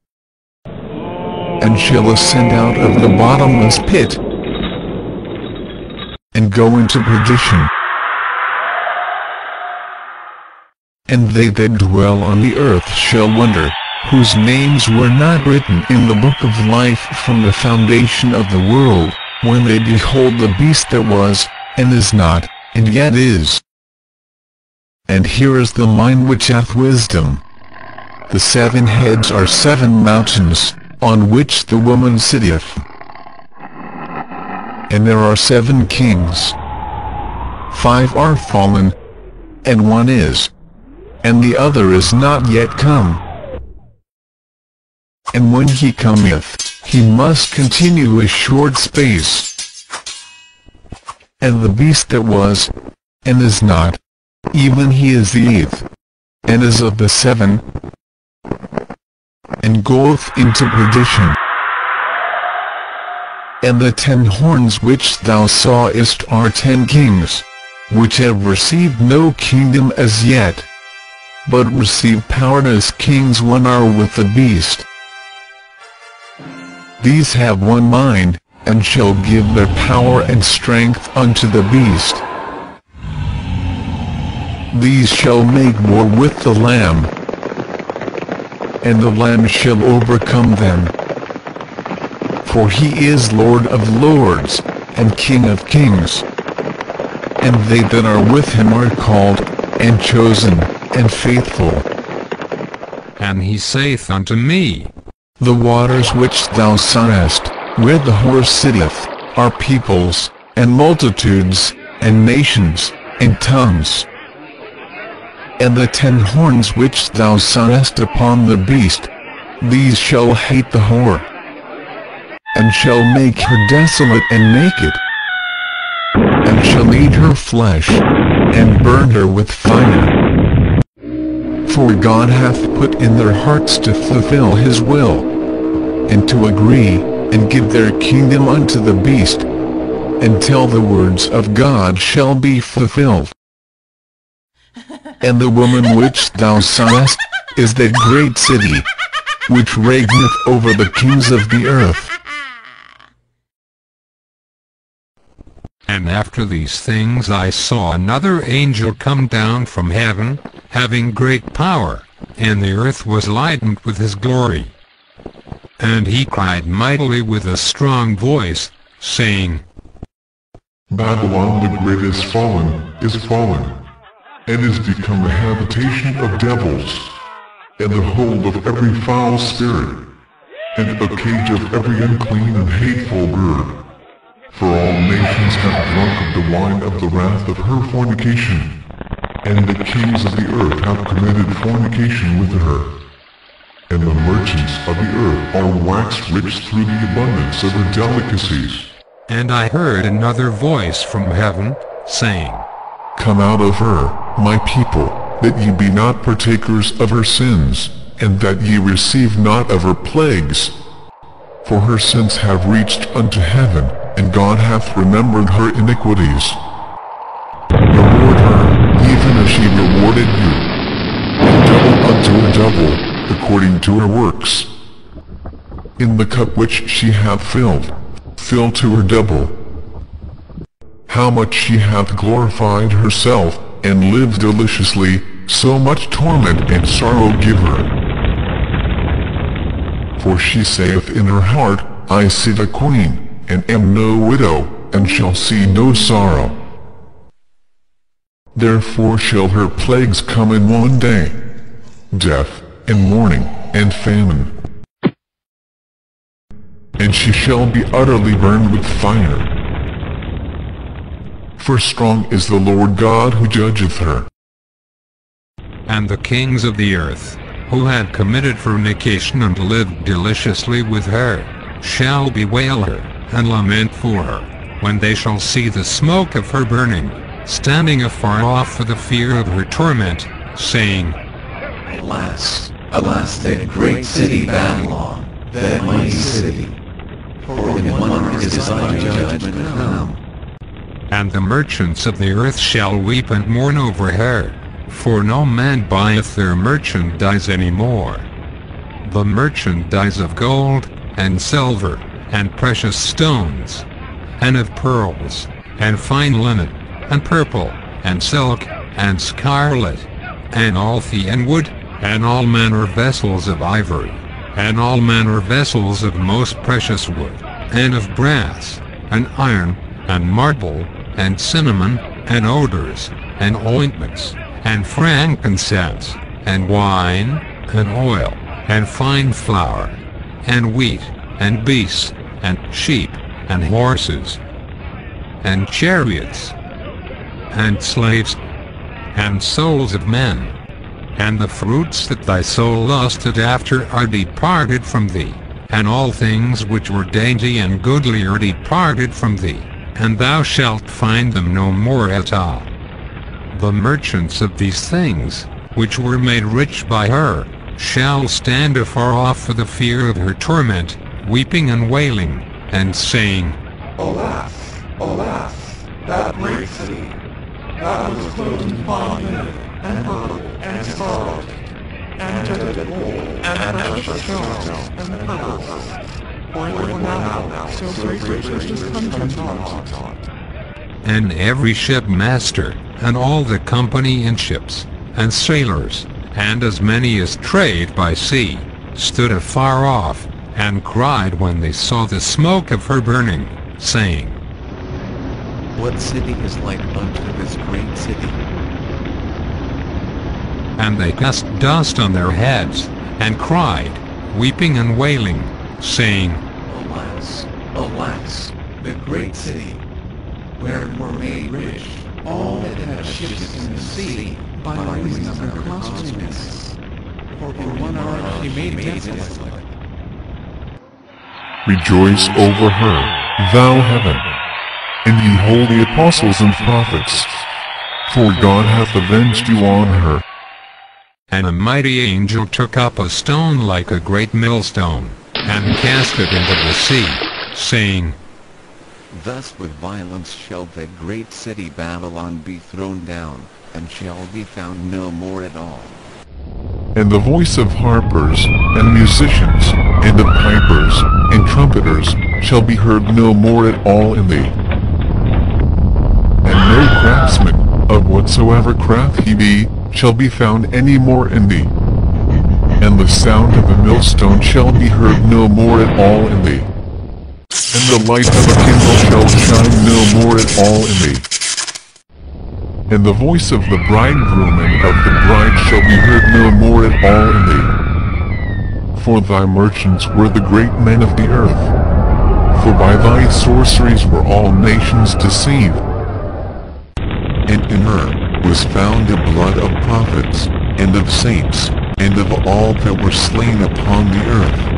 and shall ascend out of the bottomless pit, and go into perdition. And they that dwell on the earth shall wonder, whose names were not written in the book of life from the foundation of the world, when they behold the beast that was, and is not, and yet is. And here is the mind which hath wisdom. The seven heads are seven mountains, on which the woman sitteth. And there are seven kings. Five are fallen, and one is, and the other is not yet come. And when he cometh, he must continue a short space. And the beast that was, and is not, even he is the eighth, and is of the seven, and goeth into perdition. And the ten horns which thou sawest are ten kings, which have received no kingdom as yet, but receive power as kings one are with the beast. These have one mind, and shall give their power and strength unto the beast. These shall make war with the Lamb, and the Lamb shall overcome them. For he is Lord of lords, and King of kings. And they that are with him are called, and chosen, and faithful. And he saith unto me, The waters which thou sawest, where the horse sitteth, are peoples, and multitudes, and nations, and tongues. And the ten horns which thou sawest upon the beast, these shall hate the whore, and shall make her desolate and naked, and shall eat her flesh, and burn her with fire. For God hath put in their hearts to fulfill his will, and to agree, and give their kingdom unto the beast, until the words of God shall be fulfilled. And the woman which thou sawest, is that great city, which reigneth over the kings of the earth. And after these things I saw another angel come down from heaven, having great power, and the earth was lightened with his glory. And he cried mightily with a strong voice, saying, Babylon the great is fallen, is fallen, and is become the habitation of devils, and the hold of every foul spirit, and a cage of every unclean and hateful bird. For all nations have drunk of the wine of the wrath of her fornication, and the kings of the earth have committed fornication with her. And the merchants of the earth are waxed rich through the abundance of her delicacies. And I heard another voice from heaven, saying, Come out of her, my people, that ye be not partakers of her sins, and that ye receive not of her plagues. For her sins have reached unto heaven, and God hath remembered her iniquities. Reward her, even as she rewarded you, and double unto her double, according to her works. In the cup which she hath filled, fill to her double. How much she hath glorified herself, and lived deliciously, so much torment and sorrow give her. For she saith in her heart, I sit a queen, and am no widow, and shall see no sorrow. Therefore shall her plagues come in one day, death, and mourning, and famine. And she shall be utterly burned with fire. For strong is the Lord God who judgeth her. And the kings of the earth, who had committed fornication and lived deliciously with her, shall bewail her, and lament for her, when they shall see the smoke of her burning, standing afar off for the fear of her torment, saying, Alas, alas, that great city Babylon, that mighty city, for in one hour is thy judgment come. And the merchants of the earth shall weep and mourn over her, For no man buyeth their merchandise any more. The merchandise of gold, and silver, and precious stones, and of pearls, and fine linen, and purple, and silk, and scarlet, and althi and wood, and all manner vessels of ivory, and all manner vessels of most precious wood, and of brass, and iron, and marble, and cinnamon, and odors, and ointments, and frankincense, and wine, and oil, and fine flour, and wheat, and beasts, and sheep, and horses, and chariots, and slaves, and souls of men. And the fruits that thy soul lusted after are departed from thee, and all things which were dainty and goodly are departed from thee, and thou shalt find them no more at all. The merchants of these things, which were made rich by her, shall stand afar off for the fear of her torment, weeping and wailing, and saying, Alas, alas, that great city, that was clothed in fine linen, and purple, and scarlet, and jetted gold, and precious stones, and pearls. For it were now so great riches come to God. And every shipmaster, and all the company in ships, and sailors, and as many as trade by sea, stood afar off, and cried when they saw the smoke of her burning, saying, What city is like unto this great city? And they cast dust on their heads, and cried, weeping and wailing, saying, Alas, alas, the great city, where it were made rich, all that had ships in the sea, by reason of her costliness. For in one hour she made desolate. Rejoice over her, thou heaven, and ye holy apostles and prophets, for God hath avenged you on her. And a mighty angel took up a stone like a great millstone, and cast it into the sea, saying, Thus with violence shall that great city Babylon be thrown down, and shall be found no more at all. And the voice of harpers, and musicians, and of pipers, and trumpeters, shall be heard no more at all in thee. And no craftsman, of whatsoever craft he be, shall be found any more in thee. And the sound of a millstone shall be heard no more at all in thee. And the light of a candle shall shine no more at all in thee. And the voice of the bridegroom and of the bride shall be heard no more at all in thee. For thy merchants were the great men of the earth. For by thy sorceries were all nations deceived. And in her was found the blood of prophets, and of saints, and of all that were slain upon the earth.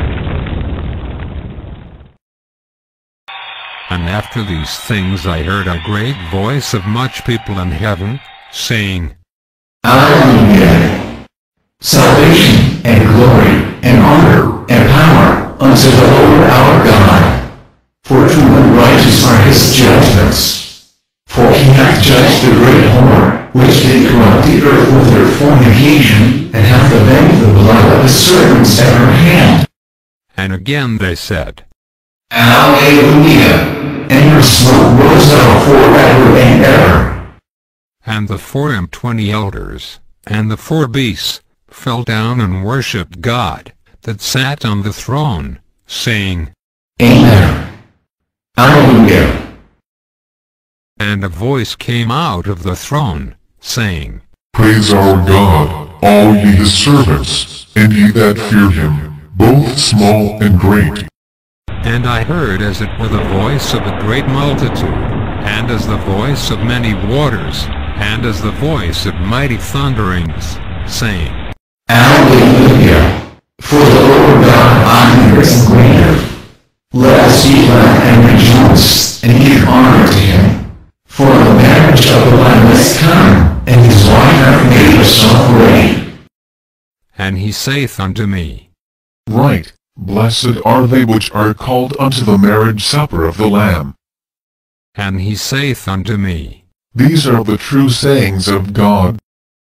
And after these things I heard a great voice of much people in heaven, saying, Alleluia! Salvation, and glory, and honor, and power, unto the Lord our God. For true and righteous are his judgments. For he hath judged the great whore, which did corrupt the earth with her fornication, and hath avenged the blood of his servants at her hand. And again they said, Alleluia! And her smoke rose up forever and ever. And the four and twenty elders, and the four beasts, fell down and worshipped God, that sat on the throne, saying, Amen. Alleluia. And a voice came out of the throne, saying, Praise our God, all ye his servants, and ye that fear him, both small and great. And I heard as it were the voice of a great multitude, and as the voice of many waters, and as the voice of mighty thunderings, saying, Alleluia! For the Lord God honors and greater. Let us be glad and rejoice, and give honor to him. For the marriage of the Lamb is come, and his wife hath made herself ready. And he saith unto me, Right, blessed are they which are called unto the marriage supper of the Lamb. And he saith unto me, These are the true sayings of God.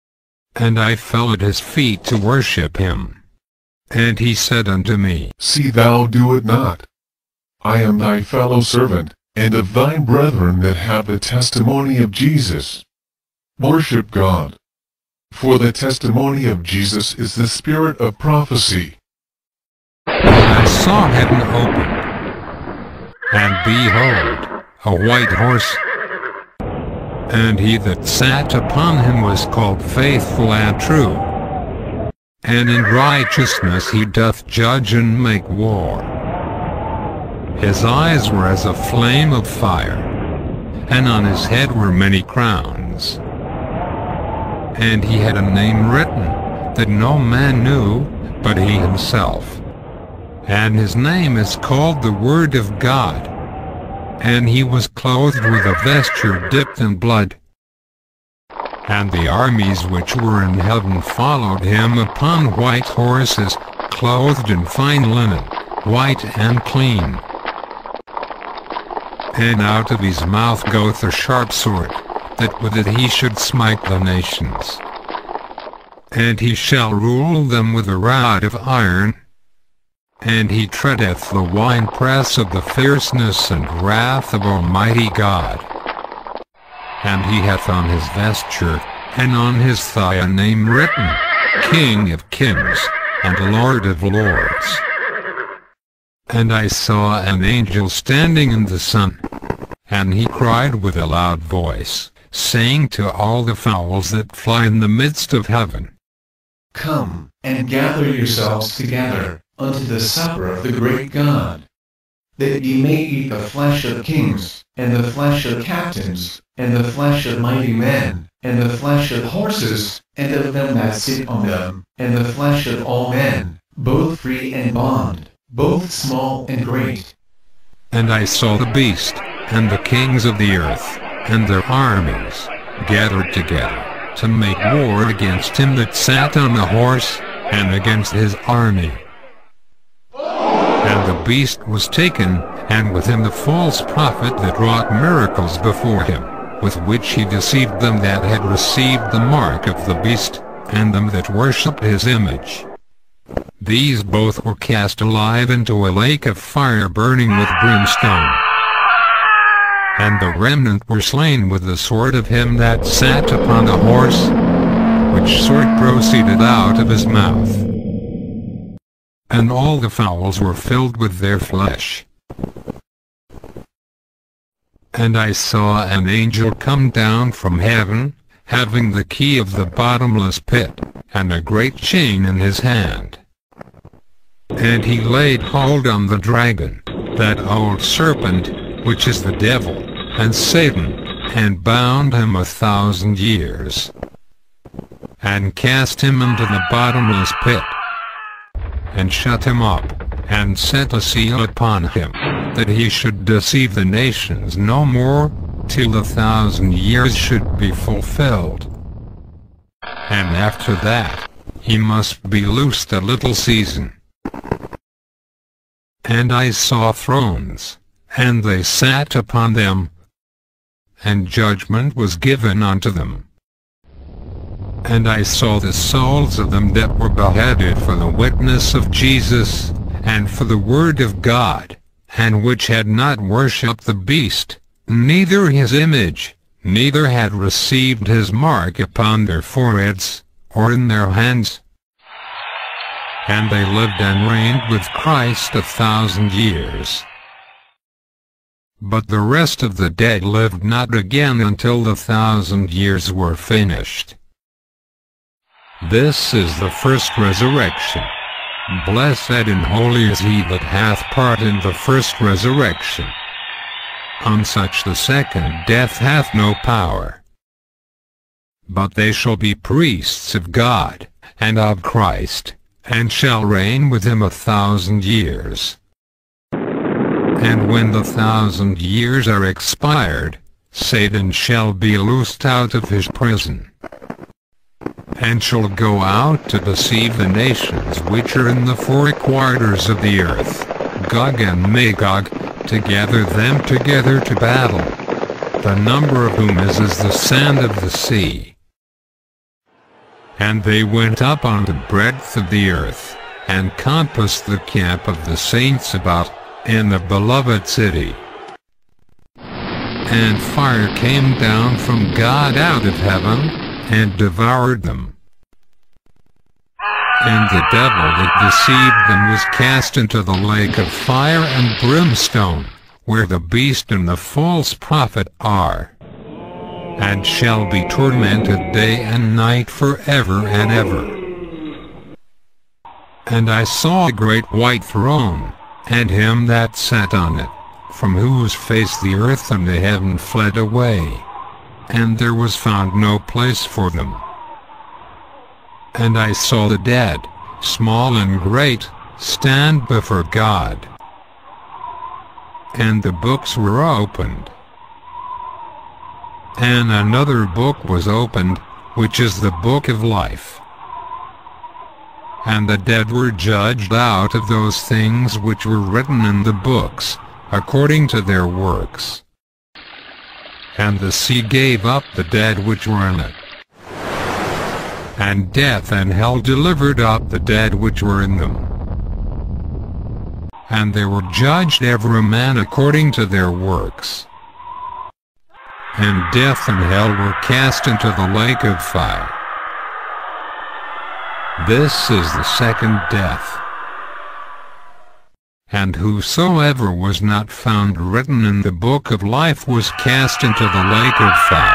And I fell at his feet to worship him. And he said unto me, See thou do it not. I am thy fellow servant, and of thy brethren that have the testimony of Jesus. Worship God. For the testimony of Jesus is the spirit of prophecy. I saw heaven opened, and behold, a white horse. And he that sat upon him was called Faithful and True. And in righteousness he doth judge and make war. His eyes were as a flame of fire, and on his head were many crowns. And he had a name written, that no man knew, but he himself. And his name is called the Word of God. And he was clothed with a vesture dipped in blood. And the armies which were in heaven followed him upon white horses, clothed in fine linen, white and clean. And out of his mouth goeth a sharp sword, that with it he should smite the nations. And he shall rule them with a rod of iron. And he treadeth the winepress of the fierceness and wrath of Almighty God. And he hath on his vesture, and on his thigh a name written, King of Kings, and Lord of Lords. And I saw an angel standing in the sun. And he cried with a loud voice, saying to all the fowls that fly in the midst of heaven, Come, and gather yourselves together, unto the supper of the great God, that ye may eat the flesh of kings, and the flesh of captains, and the flesh of mighty men, and the flesh of horses, and of them that sit on them, and the flesh of all men, both free and bond, both small and great. And I saw the beast, and the kings of the earth, and their armies, gathered together, to make war against him that sat on the horse, and against his army. And the beast was taken, and with him the false prophet that wrought miracles before him, with which he deceived them that had received the mark of the beast, and them that worshipped his image. These both were cast alive into a lake of fire burning with brimstone. And the remnant were slain with the sword of him that sat upon the horse, which sword proceeded out of his mouth. And all the fowls were filled with their flesh. And I saw an angel come down from heaven, having the key of the bottomless pit, and a great chain in his hand. And he laid hold on the dragon, that old serpent, which is the devil, and Satan, and bound him a thousand years, and cast him into the bottomless pit, and shut him up, and set a seal upon him, that he should deceive the nations no more, till the thousand years should be fulfilled. And after that, he must be loosed a little season. And I saw thrones, and they sat upon them, and judgment was given unto them. And I saw the souls of them that were beheaded for the witness of Jesus, and for the word of God, and which had not worshipped the beast, neither his image, neither had received his mark upon their foreheads, or in their hands. And they lived and reigned with Christ a thousand years. But the rest of the dead lived not again until the thousand years were finished. This is the first resurrection. Blessed and holy is he that hath part in the first resurrection. On such the second death hath no power. But they shall be priests of God, and of Christ, and shall reign with him a thousand years. And when the thousand years are expired, Satan shall be loosed out of his prison, and shall go out to deceive the nations which are in the four quarters of the earth, Gog and Magog, to gather them together to battle, the number of whom is as the sand of the sea. And they went up on the breadth of the earth, and compassed the camp of the saints about, in the beloved city. And fire came down from God out of heaven, and devoured them. And the devil that deceived them was cast into the lake of fire and brimstone, where the beast and the false prophet are, and shall be tormented day and night forever and ever. And I saw a great white throne, and him that sat on it, from whose face the earth and the heaven fled away, and there was found no place for them. And I saw the dead, small and great, stand before God. And the books were opened. And another book was opened, which is the book of life. And the dead were judged out of those things which were written in the books, according to their works. And the sea gave up the dead which were in it. And death and hell delivered up the dead which were in them. And they were judged every man according to their works. And death and hell were cast into the lake of fire. This is the second death. And whosoever was not found written in the book of life was cast into the lake of fire.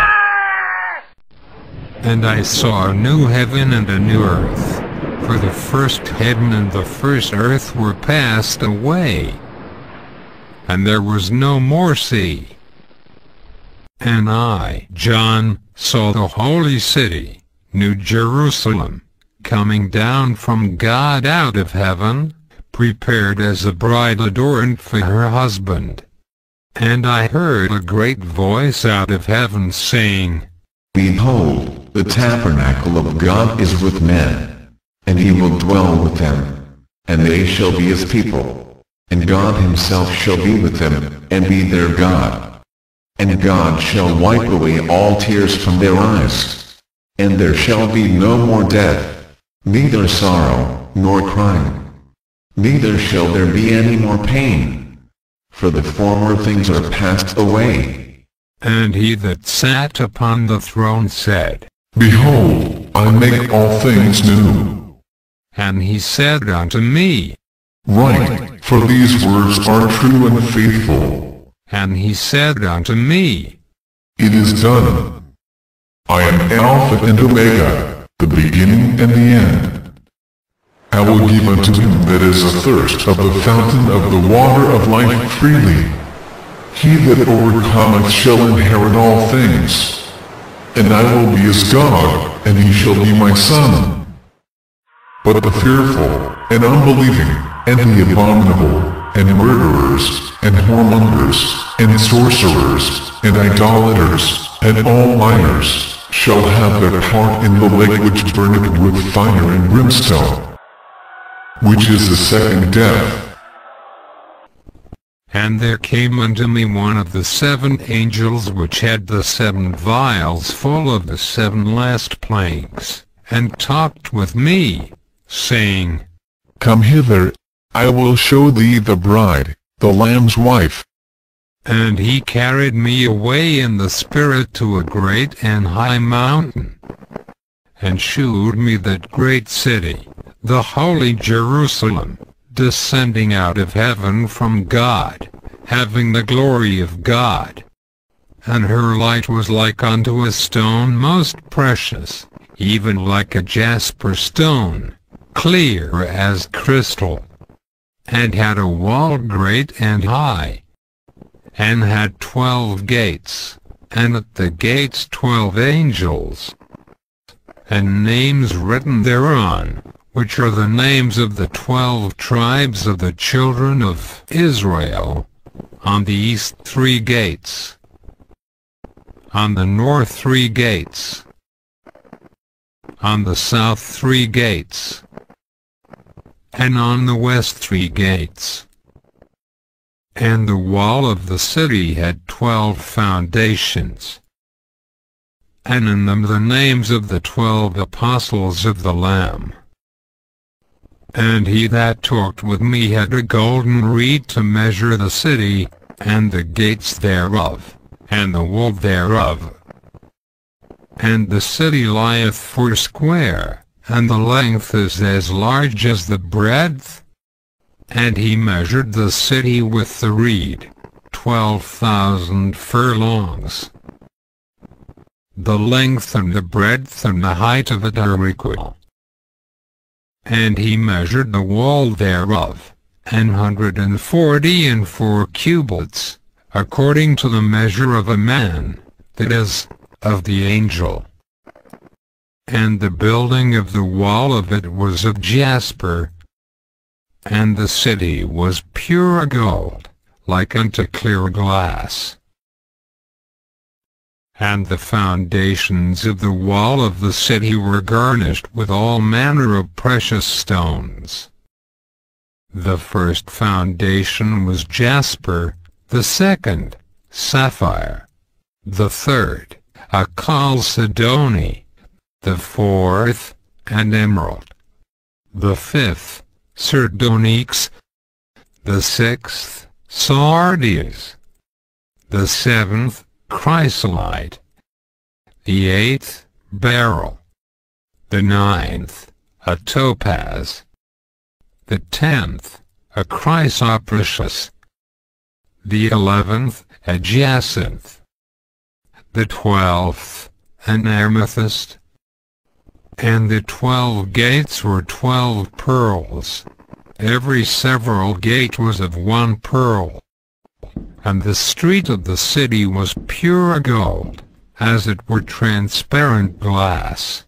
And I saw a new heaven and a new earth, for the first heaven and the first earth were passed away, and there was no more sea. And I, John, saw the holy city, New Jerusalem, coming down from God out of heaven, prepared as a bride adorned for her husband. And I heard a great voice out of heaven saying, Behold, the tabernacle of God is with men, and he will dwell with them, and they shall be his people, and God himself shall be with them, and be their God. And God shall wipe away all tears from their eyes, and there shall be no more death, neither sorrow, nor crying, neither shall there be any more pain, for the former things are passed away. And he that sat upon the throne said, Behold, I make all things new. And he said unto me, Write, for these words are true and faithful. And he said unto me, It is done. I am Alpha and Omega, the beginning and the end. I will give unto him that is athirst of the fountain of the water of life freely. He that overcometh shall inherit all things, and I will be his God, and he shall be my son. But the fearful, and unbelieving, and the abominable, and murderers, and whoremongers, and sorcerers, and idolaters, and all liars, shall have their part in the lake which burneth with fire and brimstone, which is the second death. And there came unto me one of the seven angels which had the seven vials full of the seven last plagues, and talked with me, saying, Come hither, I will show thee the bride, the Lamb's wife. And he carried me away in the spirit to a great and high mountain, and shewed me that great city, the holy Jerusalem, descending out of heaven from God, having the glory of God. And her light was like unto a stone most precious, even like a jasper stone, clear as crystal, and had a wall great and high, and had twelve gates, and at the gates twelve angels, and names written thereon, which are the names of the twelve tribes of the children of Israel. On the east three gates, on the north three gates, on the south three gates, and on the west three gates. And the wall of the city had twelve foundations. and in them the names of the twelve apostles of the Lamb. And he that talked with me had a golden reed to measure the city, and the gates thereof, and the wall thereof. And the city lieth foursquare, and the length is as large as the breadth. And he measured the city with the reed, twelve thousand furlongs. The length and the breadth and the height of it are equal. And he measured the wall thereof, an hundred and forty and four cubits, according to the measure of a man, that is, of the angel. And the building of the wall of it was of jasper, and the city was pure gold, like unto clear glass. And the foundations of the wall of the city were garnished with all manner of precious stones. The first foundation was jasper, the second, sapphire, the third, a chalcedony, the fourth, an emerald, the fifth, sardonyx, the sixth, sardius, the seventh, chrysolite, the eighth, beryl, the ninth, a topaz, the tenth, a chrysoprasius, the eleventh, a jacinth, the twelfth, an amethyst, and the twelve gates were twelve pearls. Every several gate was of one pearl. And the street of the city was pure gold, as it were transparent glass.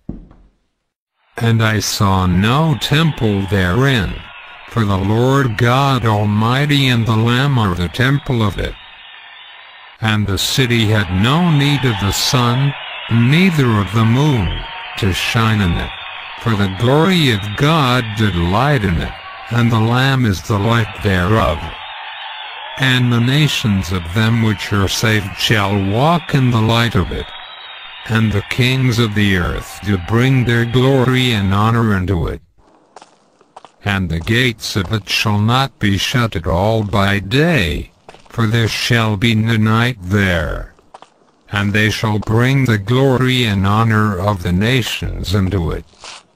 And I saw no temple therein, for the Lord God Almighty and the Lamb are the temple of it. And the city had no need of the sun, neither of the moon, to shine in it, for the glory of God did light in it, and the Lamb is the light thereof. And the nations of them which are saved shall walk in the light of it, and the kings of the earth do bring their glory and honor into it. And the gates of it shall not be shut at all by day, for there shall be no night there. And they shall bring the glory and honor of the nations into it.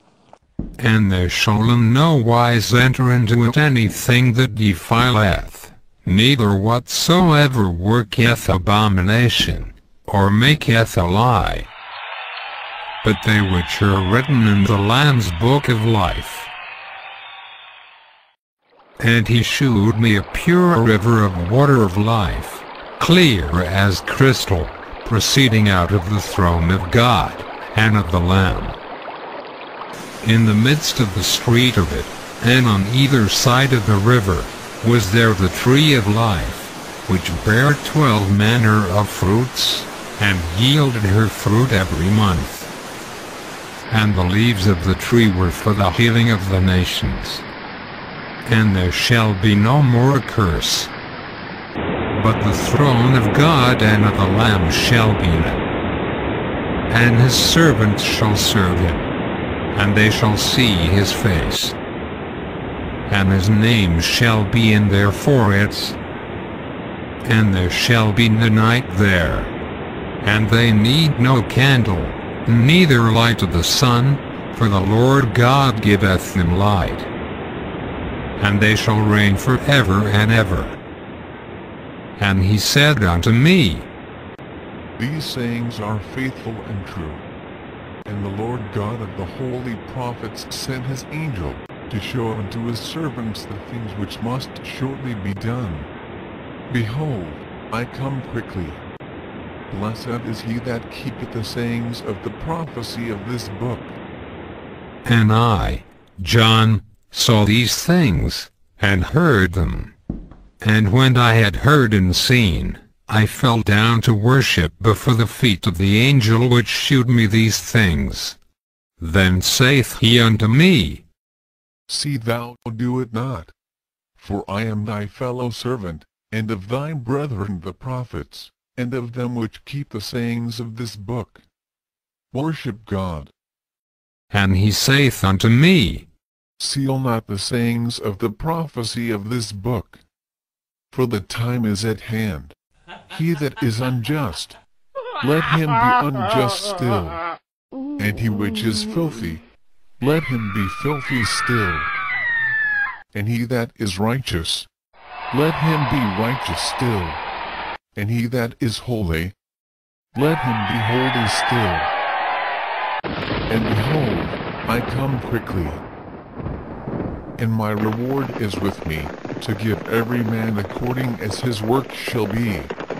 And there shall in no wise enter into it anything that defileth, neither whatsoever worketh abomination, or maketh a lie, but they which are written in the Lamb's book of life. And he shewed me a pure river of water of life, clear as crystal, proceeding out of the throne of God, and of the Lamb. In the midst of the street of it, and on either side of the river, was there the tree of life, which bare twelve manner of fruits, and yielded her fruit every month. And the leaves of the tree were for the healing of the nations. And there shall be no more curse, but the throne of God and of the Lamb shall be in it. And his servants shall serve him, and they shall see his face. And his name shall be in their foreheads. And there shall be no night there. And they need no candle, neither light of the sun, for the Lord God giveth them light. And they shall reign for ever and ever. And he said unto me, These sayings are faithful and true. And the Lord God of the holy prophets sent his angel, to show unto his servants the things which must shortly be done. Behold, I come quickly. Blessed is he that keepeth the sayings of the prophecy of this book. And I, John, saw these things, and heard them. And when I had heard and seen, I fell down to worship before the feet of the angel which shewed me these things. Then saith he unto me, See thou do it not. For I am thy fellow servant, and of thy brethren the prophets, and of them which keep the sayings of this book. Worship God. And he saith unto me, Seal not the sayings of the prophecy of this book, for the time is at hand. He that is unjust, let him be unjust still. And he which is filthy, let him be filthy still. And he that is righteous, let him be righteous still. And he that is holy, let him be holy still. And behold, I come quickly, and my reward is with me, to give every man according as his work shall be.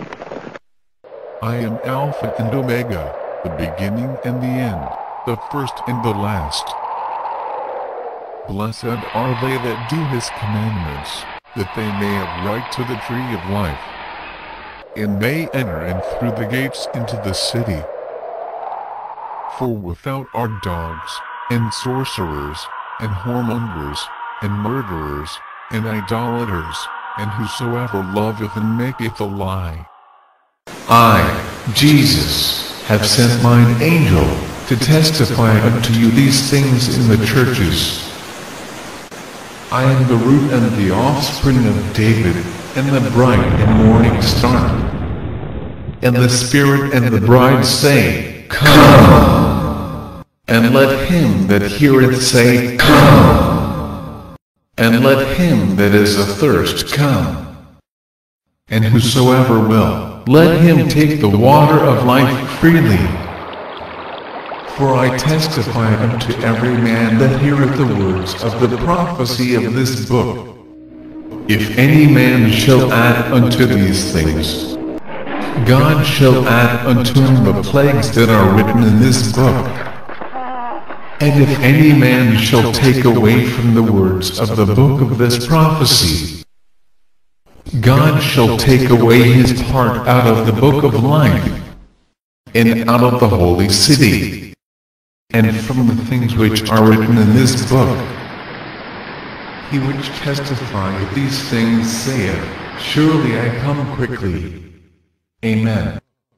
I am Alpha and Omega, the beginning and the end, the first and the last. Blessed are they that do his commandments, that they may have right to the tree of life, and may enter in through the gates into the city. For without are dogs, and sorcerers, and whoremongers, and murderers, and idolaters, and whosoever loveth and maketh a lie. I, Jesus, have sent mine angel, to testify unto you these things in the churches. I am the root and the offspring of David, and the bright and morning star. And the Spirit and the bride say, Come! And let him that heareth say, Come! And let him that is athirst come. And whosoever will, let him take the water of life freely. For I testify unto every man that heareth the words of the prophecy of this book. If any man shall add unto these things, God shall add unto him the plagues that are written in this book. And if any man shall take away from the words of the book of this prophecy, God shall take away his part out of the book of life, and out of the holy city, and from the things which are written in this book. He which testifieth these things saith, Surely I come quickly. Amen.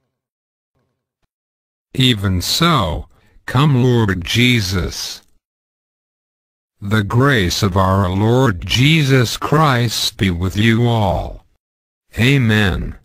Even so, come Lord Jesus. The grace of our Lord Jesus Christ be with you all. Amen.